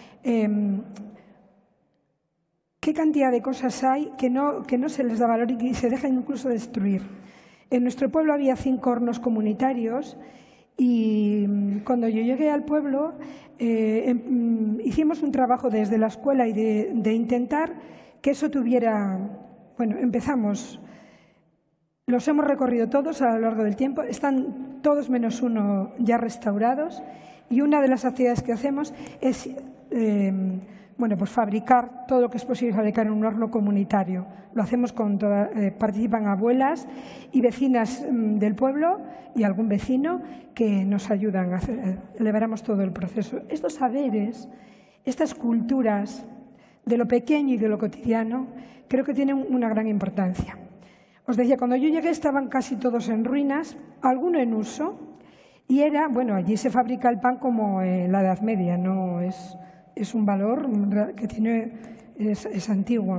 qué cantidad de cosas hay que no se les da valor y que se dejan incluso destruir. En nuestro pueblo había 5 hornos comunitarios y cuando yo llegué al pueblo hicimos un trabajo desde la escuela y de intentar que eso tuviera. Bueno, empezamos, los hemos recorrido todos a lo largo del tiempo, están todos menos uno ya restaurados y una de las actividades que hacemos es pues fabricar todo lo que es posible fabricar en un horno comunitario. Lo hacemos participan abuelas y vecinas del pueblo y algún vecino que nos ayudan a elaboramos todo el proceso. Estos saberes, estas culturas de lo pequeño y de lo cotidiano, creo que tienen una gran importancia. Os decía, cuando yo llegué estaban casi todos en ruinas, alguno en uso, y allí se fabrica el pan como en la Edad Media, no es un valor que es antiguo.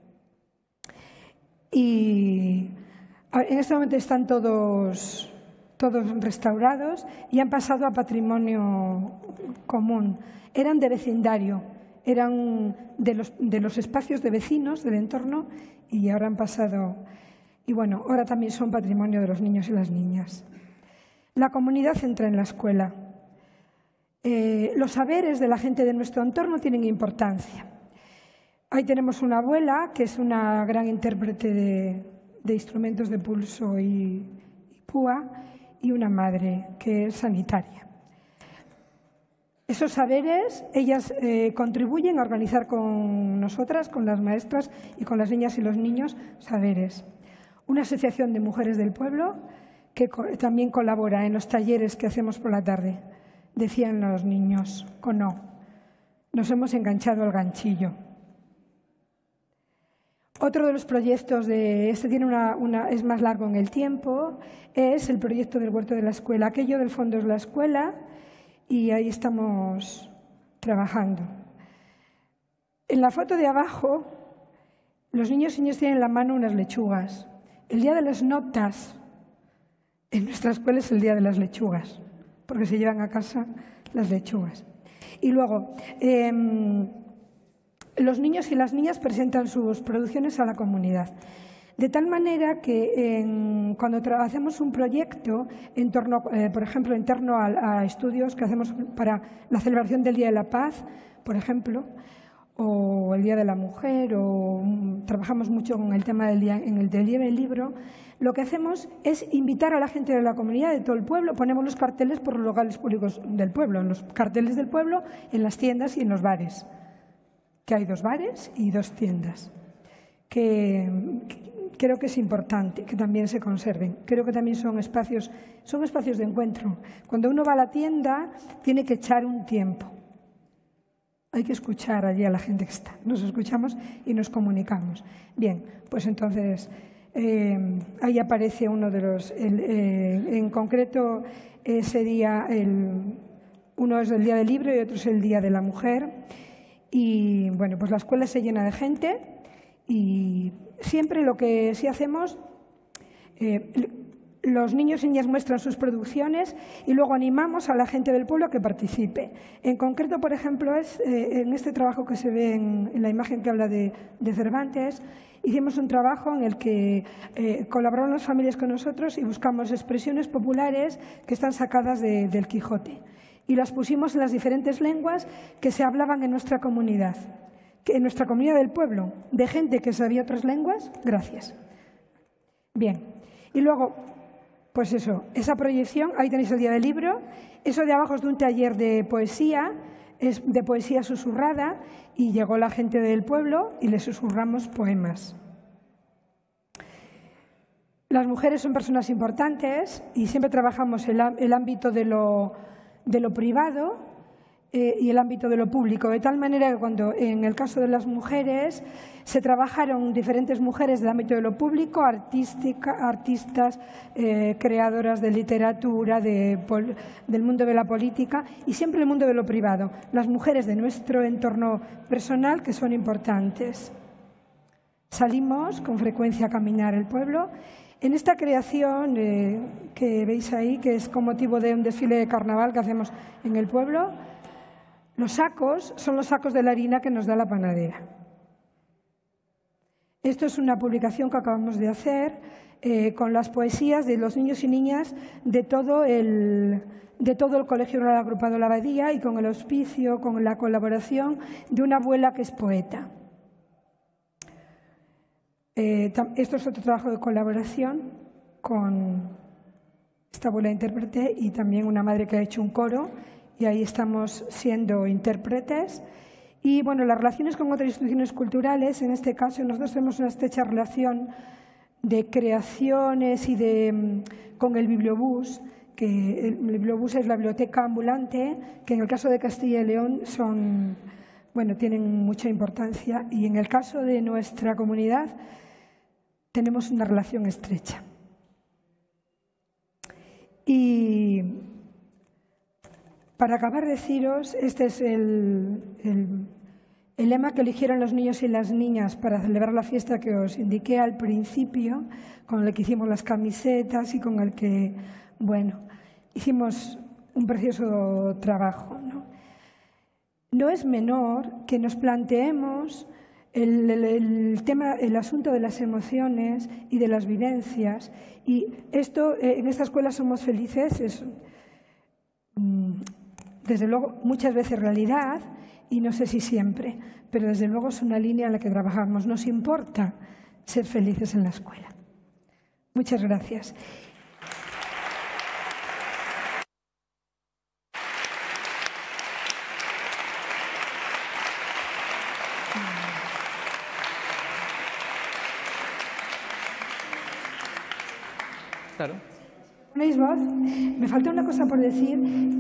Y en este momento están todos restaurados y han pasado a patrimonio común. Eran de vecindario, eran de los espacios de vecinos del entorno y ahora han pasado. Y ahora también son patrimonio de los niños y las niñas. La comunidad entra en la escuela. Los saberes de la gente de nuestro entorno tienen importancia. Ahí tenemos una abuela, que es una gran intérprete de instrumentos de pulso y púa, y una madre, que es sanitaria. Esos saberes, ellas contribuyen a organizar con nosotras, con las maestras y con las niñas y los niños, saberes. Una asociación de mujeres del pueblo que también colabora en los talleres que hacemos por la tarde. Decían los niños, nos hemos enganchado al ganchillo. Otro de los proyectos tiene es más largo en el tiempo, es el proyecto del huerto de la escuela. Aquello del fondo es la escuela y ahí estamos trabajando. En la foto de abajo, los niños y niñas tienen en la mano unas lechugas. El día de las notas en nuestra escuela es el día de las lechugas, porque se llevan a casa las lechugas. Y luego, los niños y las niñas presentan sus producciones a la comunidad. De tal manera que cuando hacemos un proyecto, por ejemplo, en torno a estudios que hacemos para la celebración del Día de la Paz, por ejemplo, o el Día de la Mujer, o trabajamos mucho con el tema del Día del Libro, lo que hacemos es invitar a la gente de la comunidad, de todo el pueblo, ponemos los carteles por los locales públicos del pueblo, en los carteles del pueblo, en las tiendas y en los bares, que hay 2 bares y 2 tiendas, que creo que es importante que también se conserven. Creo que también son espacios de encuentro. Cuando uno va a la tienda, tiene que echar un tiempo. Hay que escuchar allí a la gente que está. Nos escuchamos y nos comunicamos. Bien, pues entonces ahí aparece uno de los... en concreto, ese día, uno es el Día del Libro y otro es el Día de la Mujer. Y bueno, pues la escuela se llena de gente y siempre lo que sí hacemos... los niños y niñas muestran sus producciones y luego animamos a la gente del pueblo a que participe. En concreto, por ejemplo, en este trabajo que se ve en la imagen que habla de Cervantes, hicimos un trabajo en el que colaboraron las familias con nosotros y buscamos expresiones populares que están sacadas del Quijote. Y las pusimos en las diferentes lenguas que se hablaban en nuestra comunidad, en nuestra comunidad del pueblo, de gente que sabía otras lenguas. Gracias. Bien. Y luego... pues eso, esa proyección, ahí tenéis el Día del Libro, eso de abajo es de un taller de poesía, es de poesía susurrada, y llegó la gente del pueblo y le susurramos poemas. Las mujeres son personas importantes y siempre trabajamos el ámbito de lo privado y el ámbito de lo público, de tal manera que cuando en el caso de las mujeres se trabajaron diferentes mujeres del ámbito de lo público, artistas, creadoras de literatura, del mundo de la política y siempre el mundo de lo privado, las mujeres de nuestro entorno personal que son importantes. Salimos con frecuencia a caminar el pueblo. En esta creación que veis ahí, que es con motivo de un desfile de carnaval que hacemos en el pueblo, los sacos son los sacos de la harina que nos da la panadera. Esto es una publicación que acabamos de hacer con las poesías de los niños y niñas de todo el Colegio Rural Agrupado La Abadía y con el auspicio, con la colaboración de una abuela que es poeta. Esto es otro trabajo de colaboración con esta abuela intérprete y también una madre que ha hecho un coro. Y ahí estamos siendo intérpretes. Y bueno, las relaciones con otras instituciones culturales, en este caso nosotros tenemos una estrecha relación de creaciones y con el Bibliobús, que el Bibliobús es la biblioteca ambulante, que en el caso de Castilla y León tienen mucha importancia y en el caso de nuestra comunidad tenemos una relación estrecha. Y para acabar, deciros, este es el lema que eligieron los niños y las niñas para celebrar la fiesta que os indiqué al principio, con el que hicimos las camisetas y con el que, hicimos un precioso trabajo, ¿no? No es menor que nos planteemos el asunto de las emociones y de las vivencias. Y esto, en esta escuela somos felices, es desde luego muchas veces realidad y no sé si siempre, pero desde luego es una línea en la que trabajamos. Nos importa ser felices en la escuela. Muchas gracias. Claro. ¿Ponéis voz? Me falta una cosa por decir,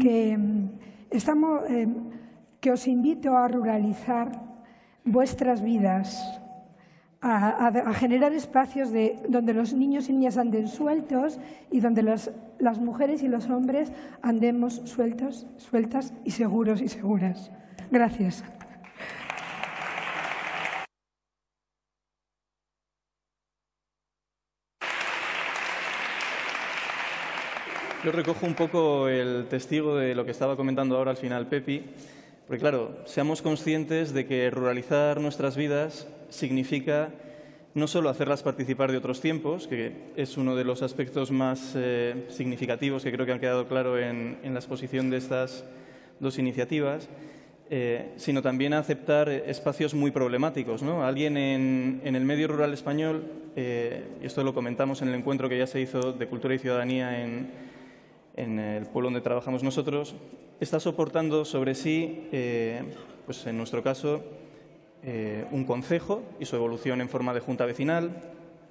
que os invito a ruralizar vuestras vidas, a generar espacios donde los niños y niñas anden sueltos y donde las mujeres y los hombres andemos sueltas y seguros y seguras. Gracias. Yo recojo un poco el testigo de lo que estaba comentando ahora al final Pepi, porque claro, seamos conscientes de que ruralizar nuestras vidas significa no solo hacerlas participar de otros tiempos, que es uno de los aspectos más significativos que creo que han quedado claro en la exposición de estas dos iniciativas, sino también a aceptar espacios muy problemáticos, ¿no? Alguien en el medio rural español, y esto lo comentamos en el encuentro que ya se hizo de Cultura y Ciudadanía en el pueblo donde trabajamos nosotros, está soportando sobre sí, pues en nuestro caso, un concejo y su evolución en forma de junta vecinal,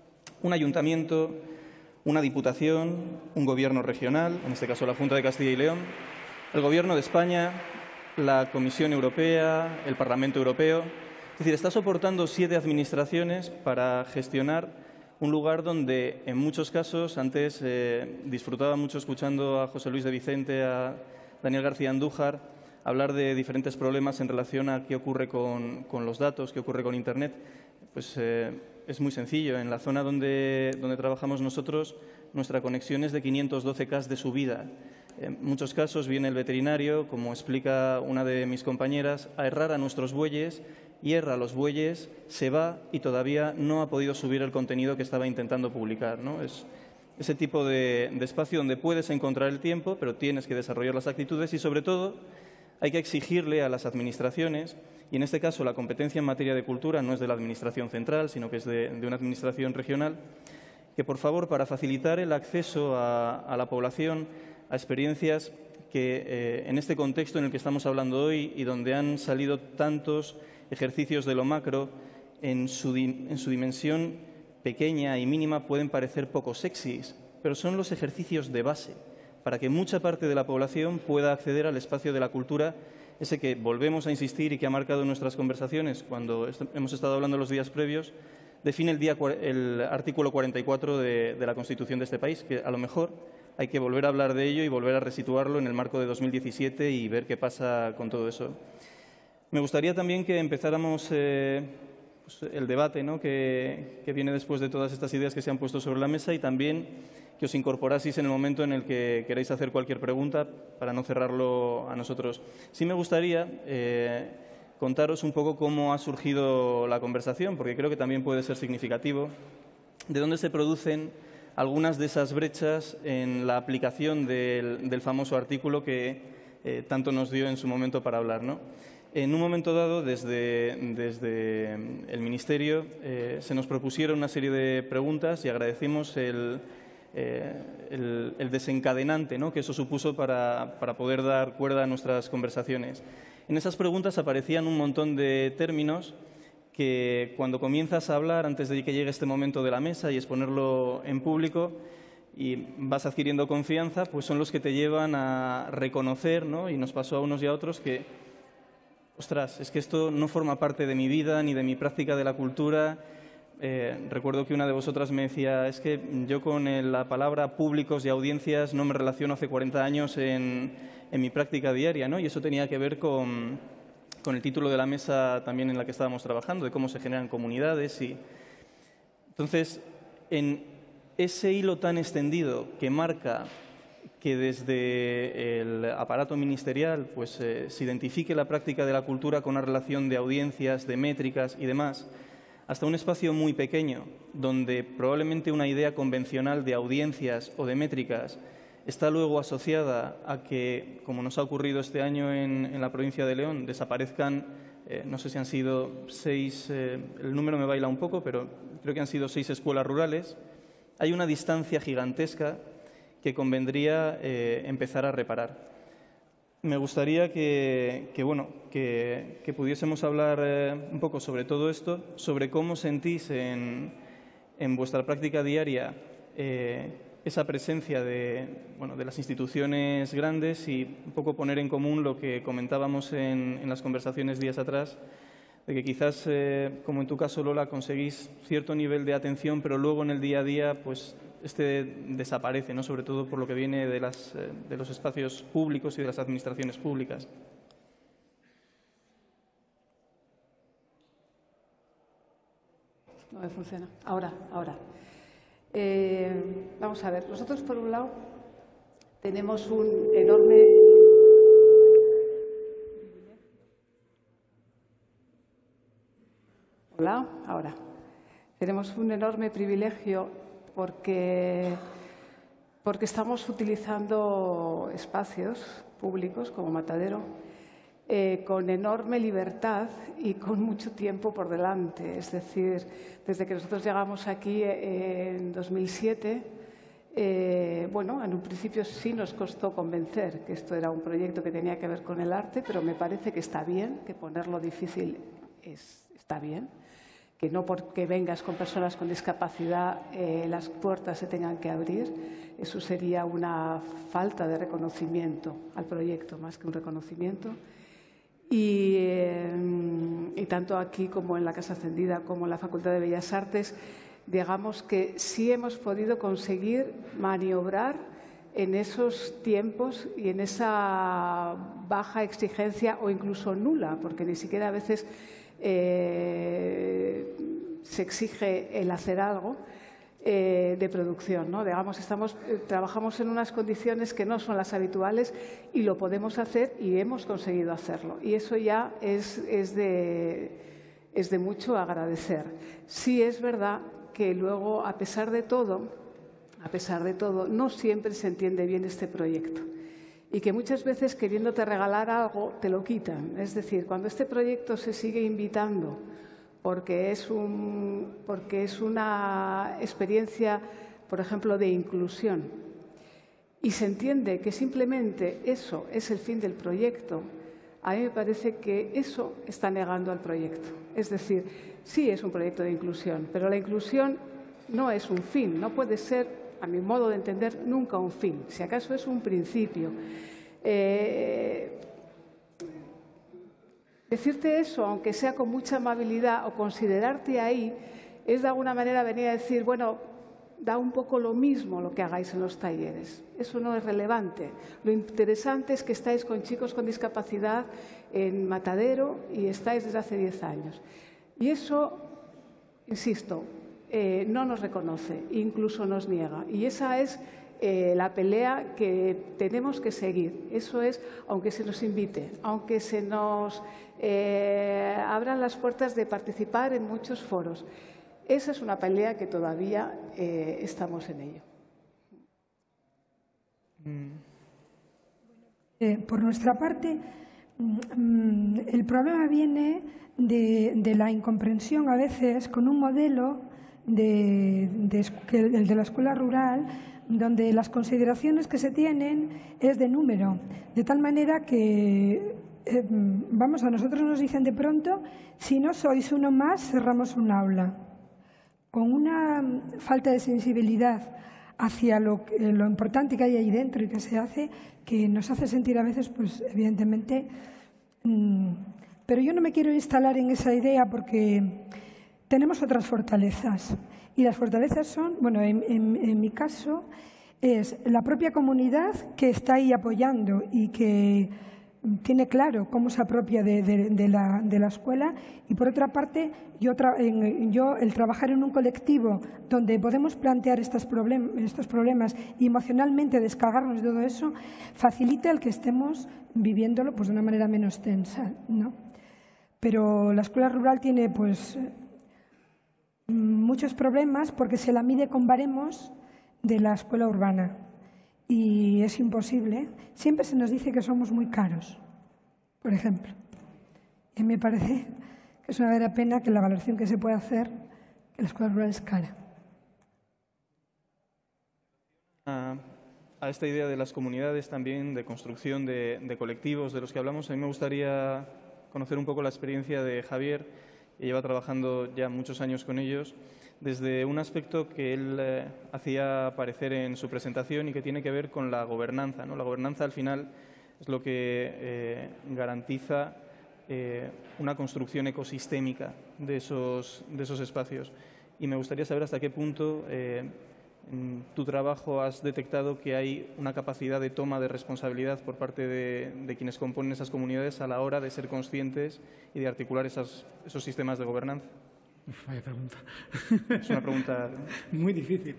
un ayuntamiento, una diputación, un gobierno regional, en este caso la Junta de Castilla y León, el Gobierno de España, la Comisión Europea, el Parlamento Europeo. Es decir, está soportando 7 administraciones para gestionar un lugar donde, en muchos casos, antes disfrutaba mucho escuchando a José Luis de Vicente, a Daniel García Andújar, hablar de diferentes problemas en relación a qué ocurre con los datos, qué ocurre con Internet. Pues es muy sencillo. En la zona donde trabajamos nosotros, nuestra conexión es de 512K de subida. En muchos casos viene el veterinario, como explica una de mis compañeras, a errar a nuestros bueyes, hierra a los bueyes, se va y todavía no ha podido subir el contenido que estaba intentando publicar, ¿no? Es ese tipo de espacio donde puedes encontrar el tiempo, pero tienes que desarrollar las actitudes y, sobre todo, hay que exigirle a las administraciones, y en este caso la competencia en materia de cultura no es de la Administración central, sino que es de una Administración regional, que, por favor, para facilitar el acceso a la población a experiencias que, en este contexto en el que estamos hablando hoy y donde han salido tantos ejercicios de lo macro, en su dimensión pequeña y mínima pueden parecer poco sexys, pero son los ejercicios de base para que mucha parte de la población pueda acceder al espacio de la cultura, ese que volvemos a insistir y que ha marcado nuestras conversaciones cuando hemos estado hablando los días previos, define el artículo 44 de la Constitución de este país, que a lo mejor hay que volver a hablar de ello y volver a resituarlo en el marco de 2017 y ver qué pasa con todo eso. Me gustaría también que empezáramos pues el debate, ¿no?, que viene después de todas estas ideas que se han puesto sobre la mesa, y también que os incorporaseis en el momento en el que queráis hacer cualquier pregunta para no cerrarlo a nosotros. Sí me gustaría contaros un poco cómo ha surgido la conversación, porque creo que también puede ser significativo, de dónde se producen algunas de esas brechas en la aplicación del famoso artículo que tanto nos dio en su momento para hablar, ¿no? En un momento dado, desde el Ministerio, se nos propusieron una serie de preguntas y agradecimos el desencadenante, ¿no?, que eso supuso para poder dar cuerda a nuestras conversaciones. En esas preguntas aparecían un montón de términos que, cuando comienzas a hablar, antes de que llegue este momento de la mesa y exponerlo en público, y vas adquiriendo confianza, pues son los que te llevan a reconocer, ¿no?, y nos pasó a unos y a otros, que ostras, es que esto no forma parte de mi vida ni de mi práctica de la cultura. Recuerdo que una de vosotras me decía, es que yo con la palabra públicos y audiencias no me relaciono hace 40 años en mi práctica diaria, ¿no? Y eso tenía que ver con el título de la mesa también en la que estábamos trabajando, de cómo se generan comunidades. Entonces, en ese hilo tan extendido que marca que desde el aparato ministerial pues, se identifique la práctica de la cultura con una relación de audiencias, de métricas y demás, hasta un espacio muy pequeño, donde probablemente una idea convencional de audiencias o de métricas está luego asociada a que, como nos ha ocurrido este año en la provincia de León, desaparezcan, no sé si han sido 6, el número me baila un poco, pero creo que han sido 6 escuelas rurales. Hay una distancia gigantesca que convendría empezar a reparar. Me gustaría que pudiésemos hablar un poco sobre todo esto, sobre cómo sentís en vuestra práctica diaria esa presencia de las instituciones grandes, y un poco poner en común lo que comentábamos en las conversaciones días atrás, de que quizás, como en tu caso, Lola, conseguís cierto nivel de atención, pero luego en el día a día pues desaparece, ¿no?, sobre todo por lo que viene de los espacios públicos y de las administraciones públicas. No me funciona. Ahora. Vamos a ver. Nosotros, por un lado, tenemos un enorme... Hola, ahora. Tenemos un enorme privilegio porque estamos utilizando espacios públicos como Matadero con enorme libertad y con mucho tiempo por delante. Es decir, desde que nosotros llegamos aquí en 2007, en un principio sí nos costó convencer que esto era un proyecto que tenía que ver con el arte, pero me parece que está bien, que ponerlo difícil está bien, que no porque vengas con personas con discapacidad las puertas se tengan que abrir. Eso sería una falta de reconocimiento al proyecto, más que un reconocimiento. Y tanto aquí como en la Casa Encendida como en la Facultad de Bellas Artes, digamos que sí hemos podido conseguir maniobrar en esos tiempos y en esa baja exigencia o incluso nula, porque ni siquiera a veces se exige el hacer algo de producción, ¿no? Digamos, trabajamos en unas condiciones que no son las habituales y lo podemos hacer y hemos conseguido hacerlo. Y eso ya es de mucho agradecer. Sí es verdad que luego, a pesar de todo, no siempre se entiende bien este proyecto. Y que muchas veces, queriéndote regalar algo, te lo quitan. Es decir, cuando este proyecto se sigue invitando porque es una experiencia, por ejemplo, de inclusión, y se entiende que simplemente eso es el fin del proyecto, a mí me parece que eso está negando al proyecto. Es decir, sí es un proyecto de inclusión, pero la inclusión no es un fin, no puede ser, a mi modo de entender, nunca un fin. Si acaso es un principio. Decirte eso, aunque sea con mucha amabilidad, o considerarte ahí, es de alguna manera venir a decir, bueno, da un poco lo mismo lo que hagáis en los talleres. Eso no es relevante. Lo interesante es que estáis con chicos con discapacidad en Matadero y estáis desde hace 10 años. Y eso, insisto, no nos reconoce, incluso nos niega. Y esa es la pelea que tenemos que seguir. Eso es, aunque se nos invite, aunque se nos abran las puertas de participar en muchos foros. Esa es una pelea que todavía estamos en ello. Por nuestra parte, el problema viene de la incomprensión a veces con un modelo el de la escuela rural, donde las consideraciones que se tienen es de número, de tal manera que, a nosotros nos dicen de pronto, si no sois uno más, cerramos un aula, con una falta de sensibilidad hacia lo importante que hay ahí dentro y que se hace, que nos hace sentir a veces, pues evidentemente, pero yo no me quiero instalar en esa idea porque tenemos otras fortalezas. Y las fortalezas son, bueno, en mi caso, es la propia comunidad que está ahí apoyando y que tiene claro cómo se apropia de la escuela. Y por otra parte, yo el trabajar en un colectivo donde podemos plantear estos problemas y emocionalmente descargarnos de todo eso, facilita el que estemos viviéndolo pues, de una manera menos tensa, ¿no? Pero la escuela rural tiene pues muchos problemas porque se la mide con baremos de la escuela urbana y es imposible. Siempre se nos dice que somos muy caros, por ejemplo. Y me parece que es una verdadera pena que la valoración que se puede hacer que la escuela rural es cara. A esta idea de las comunidades también, de construcción de colectivos de los que hablamos, a mí me gustaría conocer un poco la experiencia de Javier, que lleva trabajando ya muchos años con ellos, desde un aspecto que él hacía aparecer en su presentación y que tiene que ver con la gobernanza, ¿no? La gobernanza, al final, es lo que garantiza una construcción ecosistémica de esos espacios. Y me gustaría saber hasta qué punto en tu trabajo has detectado que hay una capacidad de toma de responsabilidad por parte de quienes componen esas comunidades a la hora de ser conscientes y de articular esos sistemas de gobernanza. Vaya pregunta. Es una pregunta muy difícil.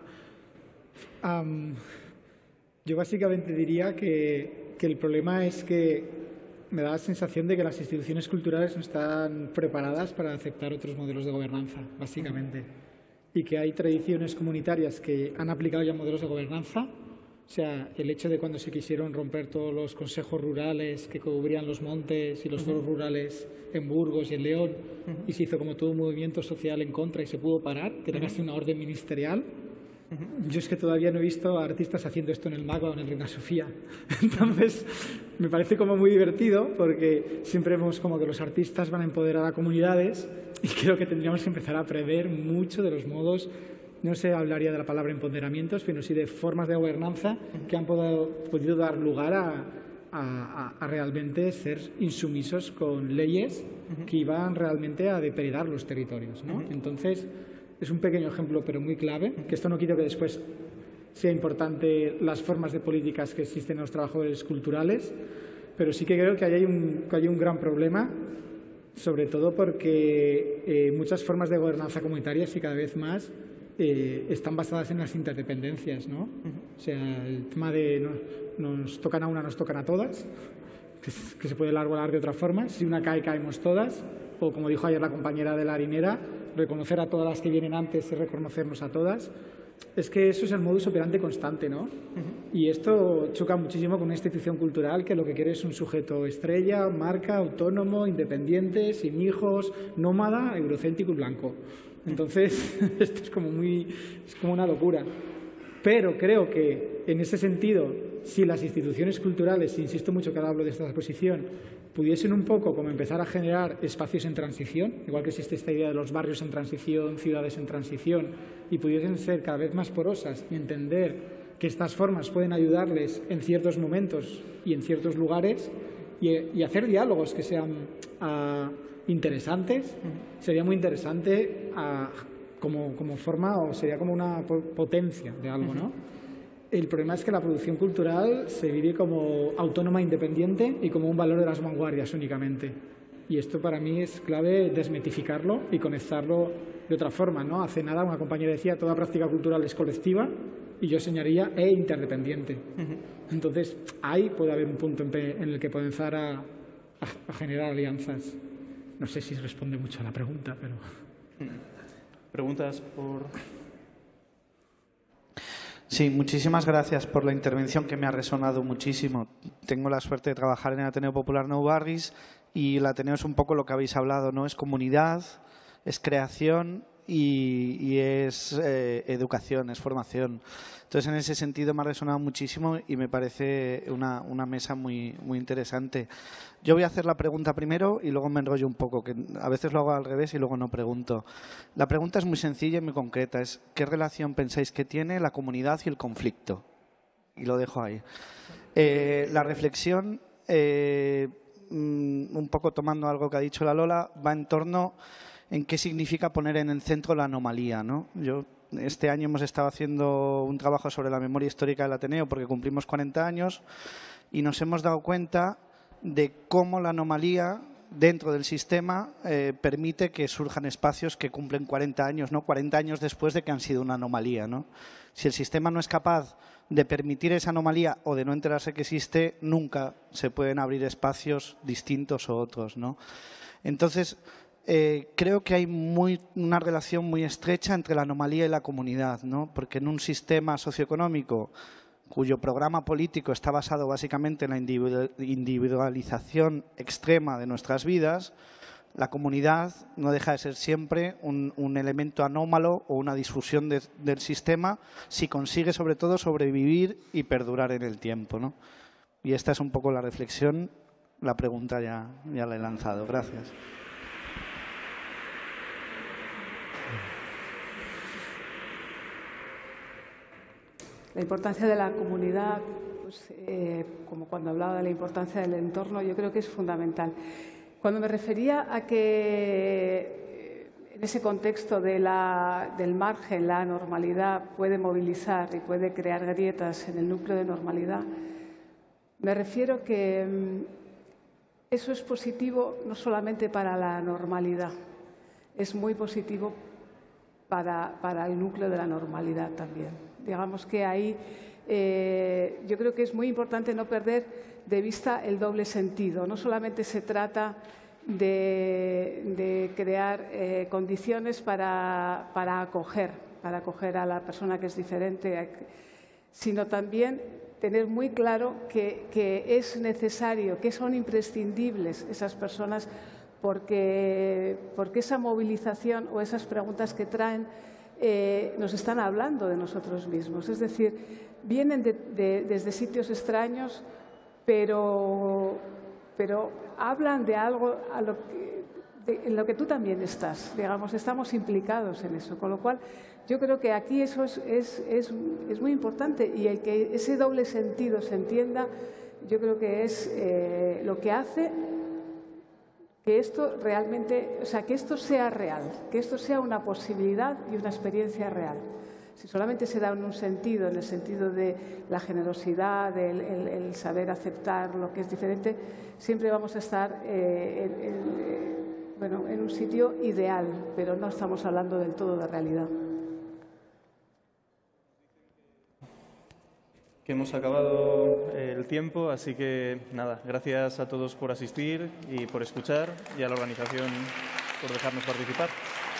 Yo básicamente diría que el problema es que me da la sensación de que las instituciones culturales no están preparadas para aceptar otros modelos de gobernanza, básicamente. Y que hay tradiciones comunitarias que han aplicado ya modelos de gobernanza. O sea, el hecho de cuando se quisieron romper todos los consejos rurales que cubrían los montes y los foros rurales en Burgos y en León, y se hizo como todo un movimiento social en contra y se pudo parar, que era casi una orden ministerial. Yo es que todavía no he visto a artistas haciendo esto en el MAC o en el Reina Sofía. Entonces, me parece como muy divertido porque siempre vemos como que los artistas van a empoderar a comunidades y creo que tendríamos que empezar a prever mucho de los modos, no sé, hablaría de la palabra empoderamientos, pero sí de formas de gobernanza que han podido dar lugar a realmente ser insumisos con leyes que iban realmente a depredar los territorios, ¿no? Entonces, es un pequeño ejemplo, pero muy clave, que esto no quita que después sea importante las formas de políticas que existen en los trabajadores culturales, pero sí que creo que hay un gran problema, sobre todo porque muchas formas de gobernanza comunitaria y cada vez más están basadas en las interdependencias, ¿no? O sea, el tema de nos tocan a una, nos tocan a todas, que se puede elaborar de otra forma. Si una cae, caemos todas. O, como dijo ayer la compañera de la harinera, reconocer a todas las que vienen antes y reconocernos a todas. Es que eso es el modus operandi constante, ¿no? Y esto choca muchísimo con una institución cultural que lo que quiere es un sujeto estrella, marca, autónomo, independiente, sin hijos, nómada, eurocéntrico y blanco. Entonces, esto es como una locura. Pero creo que, en ese sentido, si las instituciones culturales, insisto mucho que ahora hablo de esta exposición, pudiesen un poco como empezar a generar espacios en transición, igual que existe esta idea de los barrios en transición, ciudades en transición, y pudiesen ser cada vez más porosas y entender que estas formas pueden ayudarles en ciertos momentos y en ciertos lugares y hacer diálogos que sean interesantes, sería muy interesante como forma, o sería como una potencia de algo, ¿no? El problema es que la producción cultural se vive como autónoma, independiente y como un valor de las vanguardias únicamente. Y esto para mí es clave desmitificarlo y conectarlo de otra forma, ¿no? Hace nada una compañera decía toda práctica cultural es colectiva y yo señalaría interdependiente. Entonces ahí puede haber un punto en el que puede empezar a generar alianzas. No sé si responde mucho a la pregunta, pero... ¿Preguntas por...? Sí, muchísimas gracias por la intervención que me ha resonado muchísimo. Tengo la suerte de trabajar en el Ateneo Popular Nou Barris y el Ateneo es un poco lo que habéis hablado, ¿no? Es comunidad, es creación y es educación, es formación. Entonces, en ese sentido me ha resonado muchísimo y me parece una mesa muy interesante. Yo voy a hacer la pregunta primero y luego me enrollo un poco, que a veces lo hago al revés y luego no pregunto. La pregunta es muy sencilla y muy concreta. Es ¿qué relación pensáis que tiene la comunidad y el conflicto? Y lo dejo ahí. La reflexión, un poco tomando algo que ha dicho la Lola, va en torno en qué significa poner en el centro la anomalía, ¿no? Este año hemos estado haciendo un trabajo sobre la memoria histórica del Ateneo porque cumplimos 40 años y nos hemos dado cuenta de cómo la anomalía dentro del sistema permite que surjan espacios que cumplen 40 años, ¿no? 40 años después de que han sido una anomalía, ¿no? Si el sistema no es capaz de permitir esa anomalía o de no enterarse que existe, nunca se pueden abrir espacios distintos o otros, ¿no? Entonces, creo que hay una relación muy estrecha entre la anomalía y la comunidad, ¿no? Porque en un sistema socioeconómico cuyo programa político está basado básicamente en la individualización extrema de nuestras vidas, la comunidad no deja de ser siempre un elemento anómalo o una disfusión del sistema si consigue sobre todo sobrevivir y perdurar en el tiempo, ¿no? Y esta es un poco la reflexión. La pregunta ya la he lanzado. Gracias. La importancia de la comunidad, pues, como cuando hablaba de la importancia del entorno, yo creo que es fundamental. Cuando me refería a que en ese contexto del margen, la normalidad puede movilizar y puede crear grietas en el núcleo de normalidad, me refiero que eso es positivo no solamente para la normalidad, es muy positivo para el núcleo de la normalidad también. Digamos que ahí yo creo que es muy importante no perder de vista el doble sentido. No solamente se trata de crear condiciones para acoger a la persona que es diferente, sino también tener muy claro que es necesario, que son imprescindibles esas personas porque esa movilización o esas preguntas que traen nos están hablando de nosotros mismos. Es decir, vienen desde sitios extraños, pero hablan de algo en lo que tú también estás. Digamos, estamos implicados en eso. Con lo cual, yo creo que aquí eso es muy importante, y el que ese doble sentido se entienda, yo creo que es lo que hace que esto realmente, o sea, que esto sea real, que esto sea una posibilidad y una experiencia real. Si solamente se da en un sentido, en el sentido de la generosidad, el saber aceptar lo que es diferente, siempre vamos a estar en un sitio ideal, pero no estamos hablando del todo de realidad. Que hemos acabado el tiempo, así que nada, gracias a todos por asistir y por escuchar, y a la organización por dejarnos participar.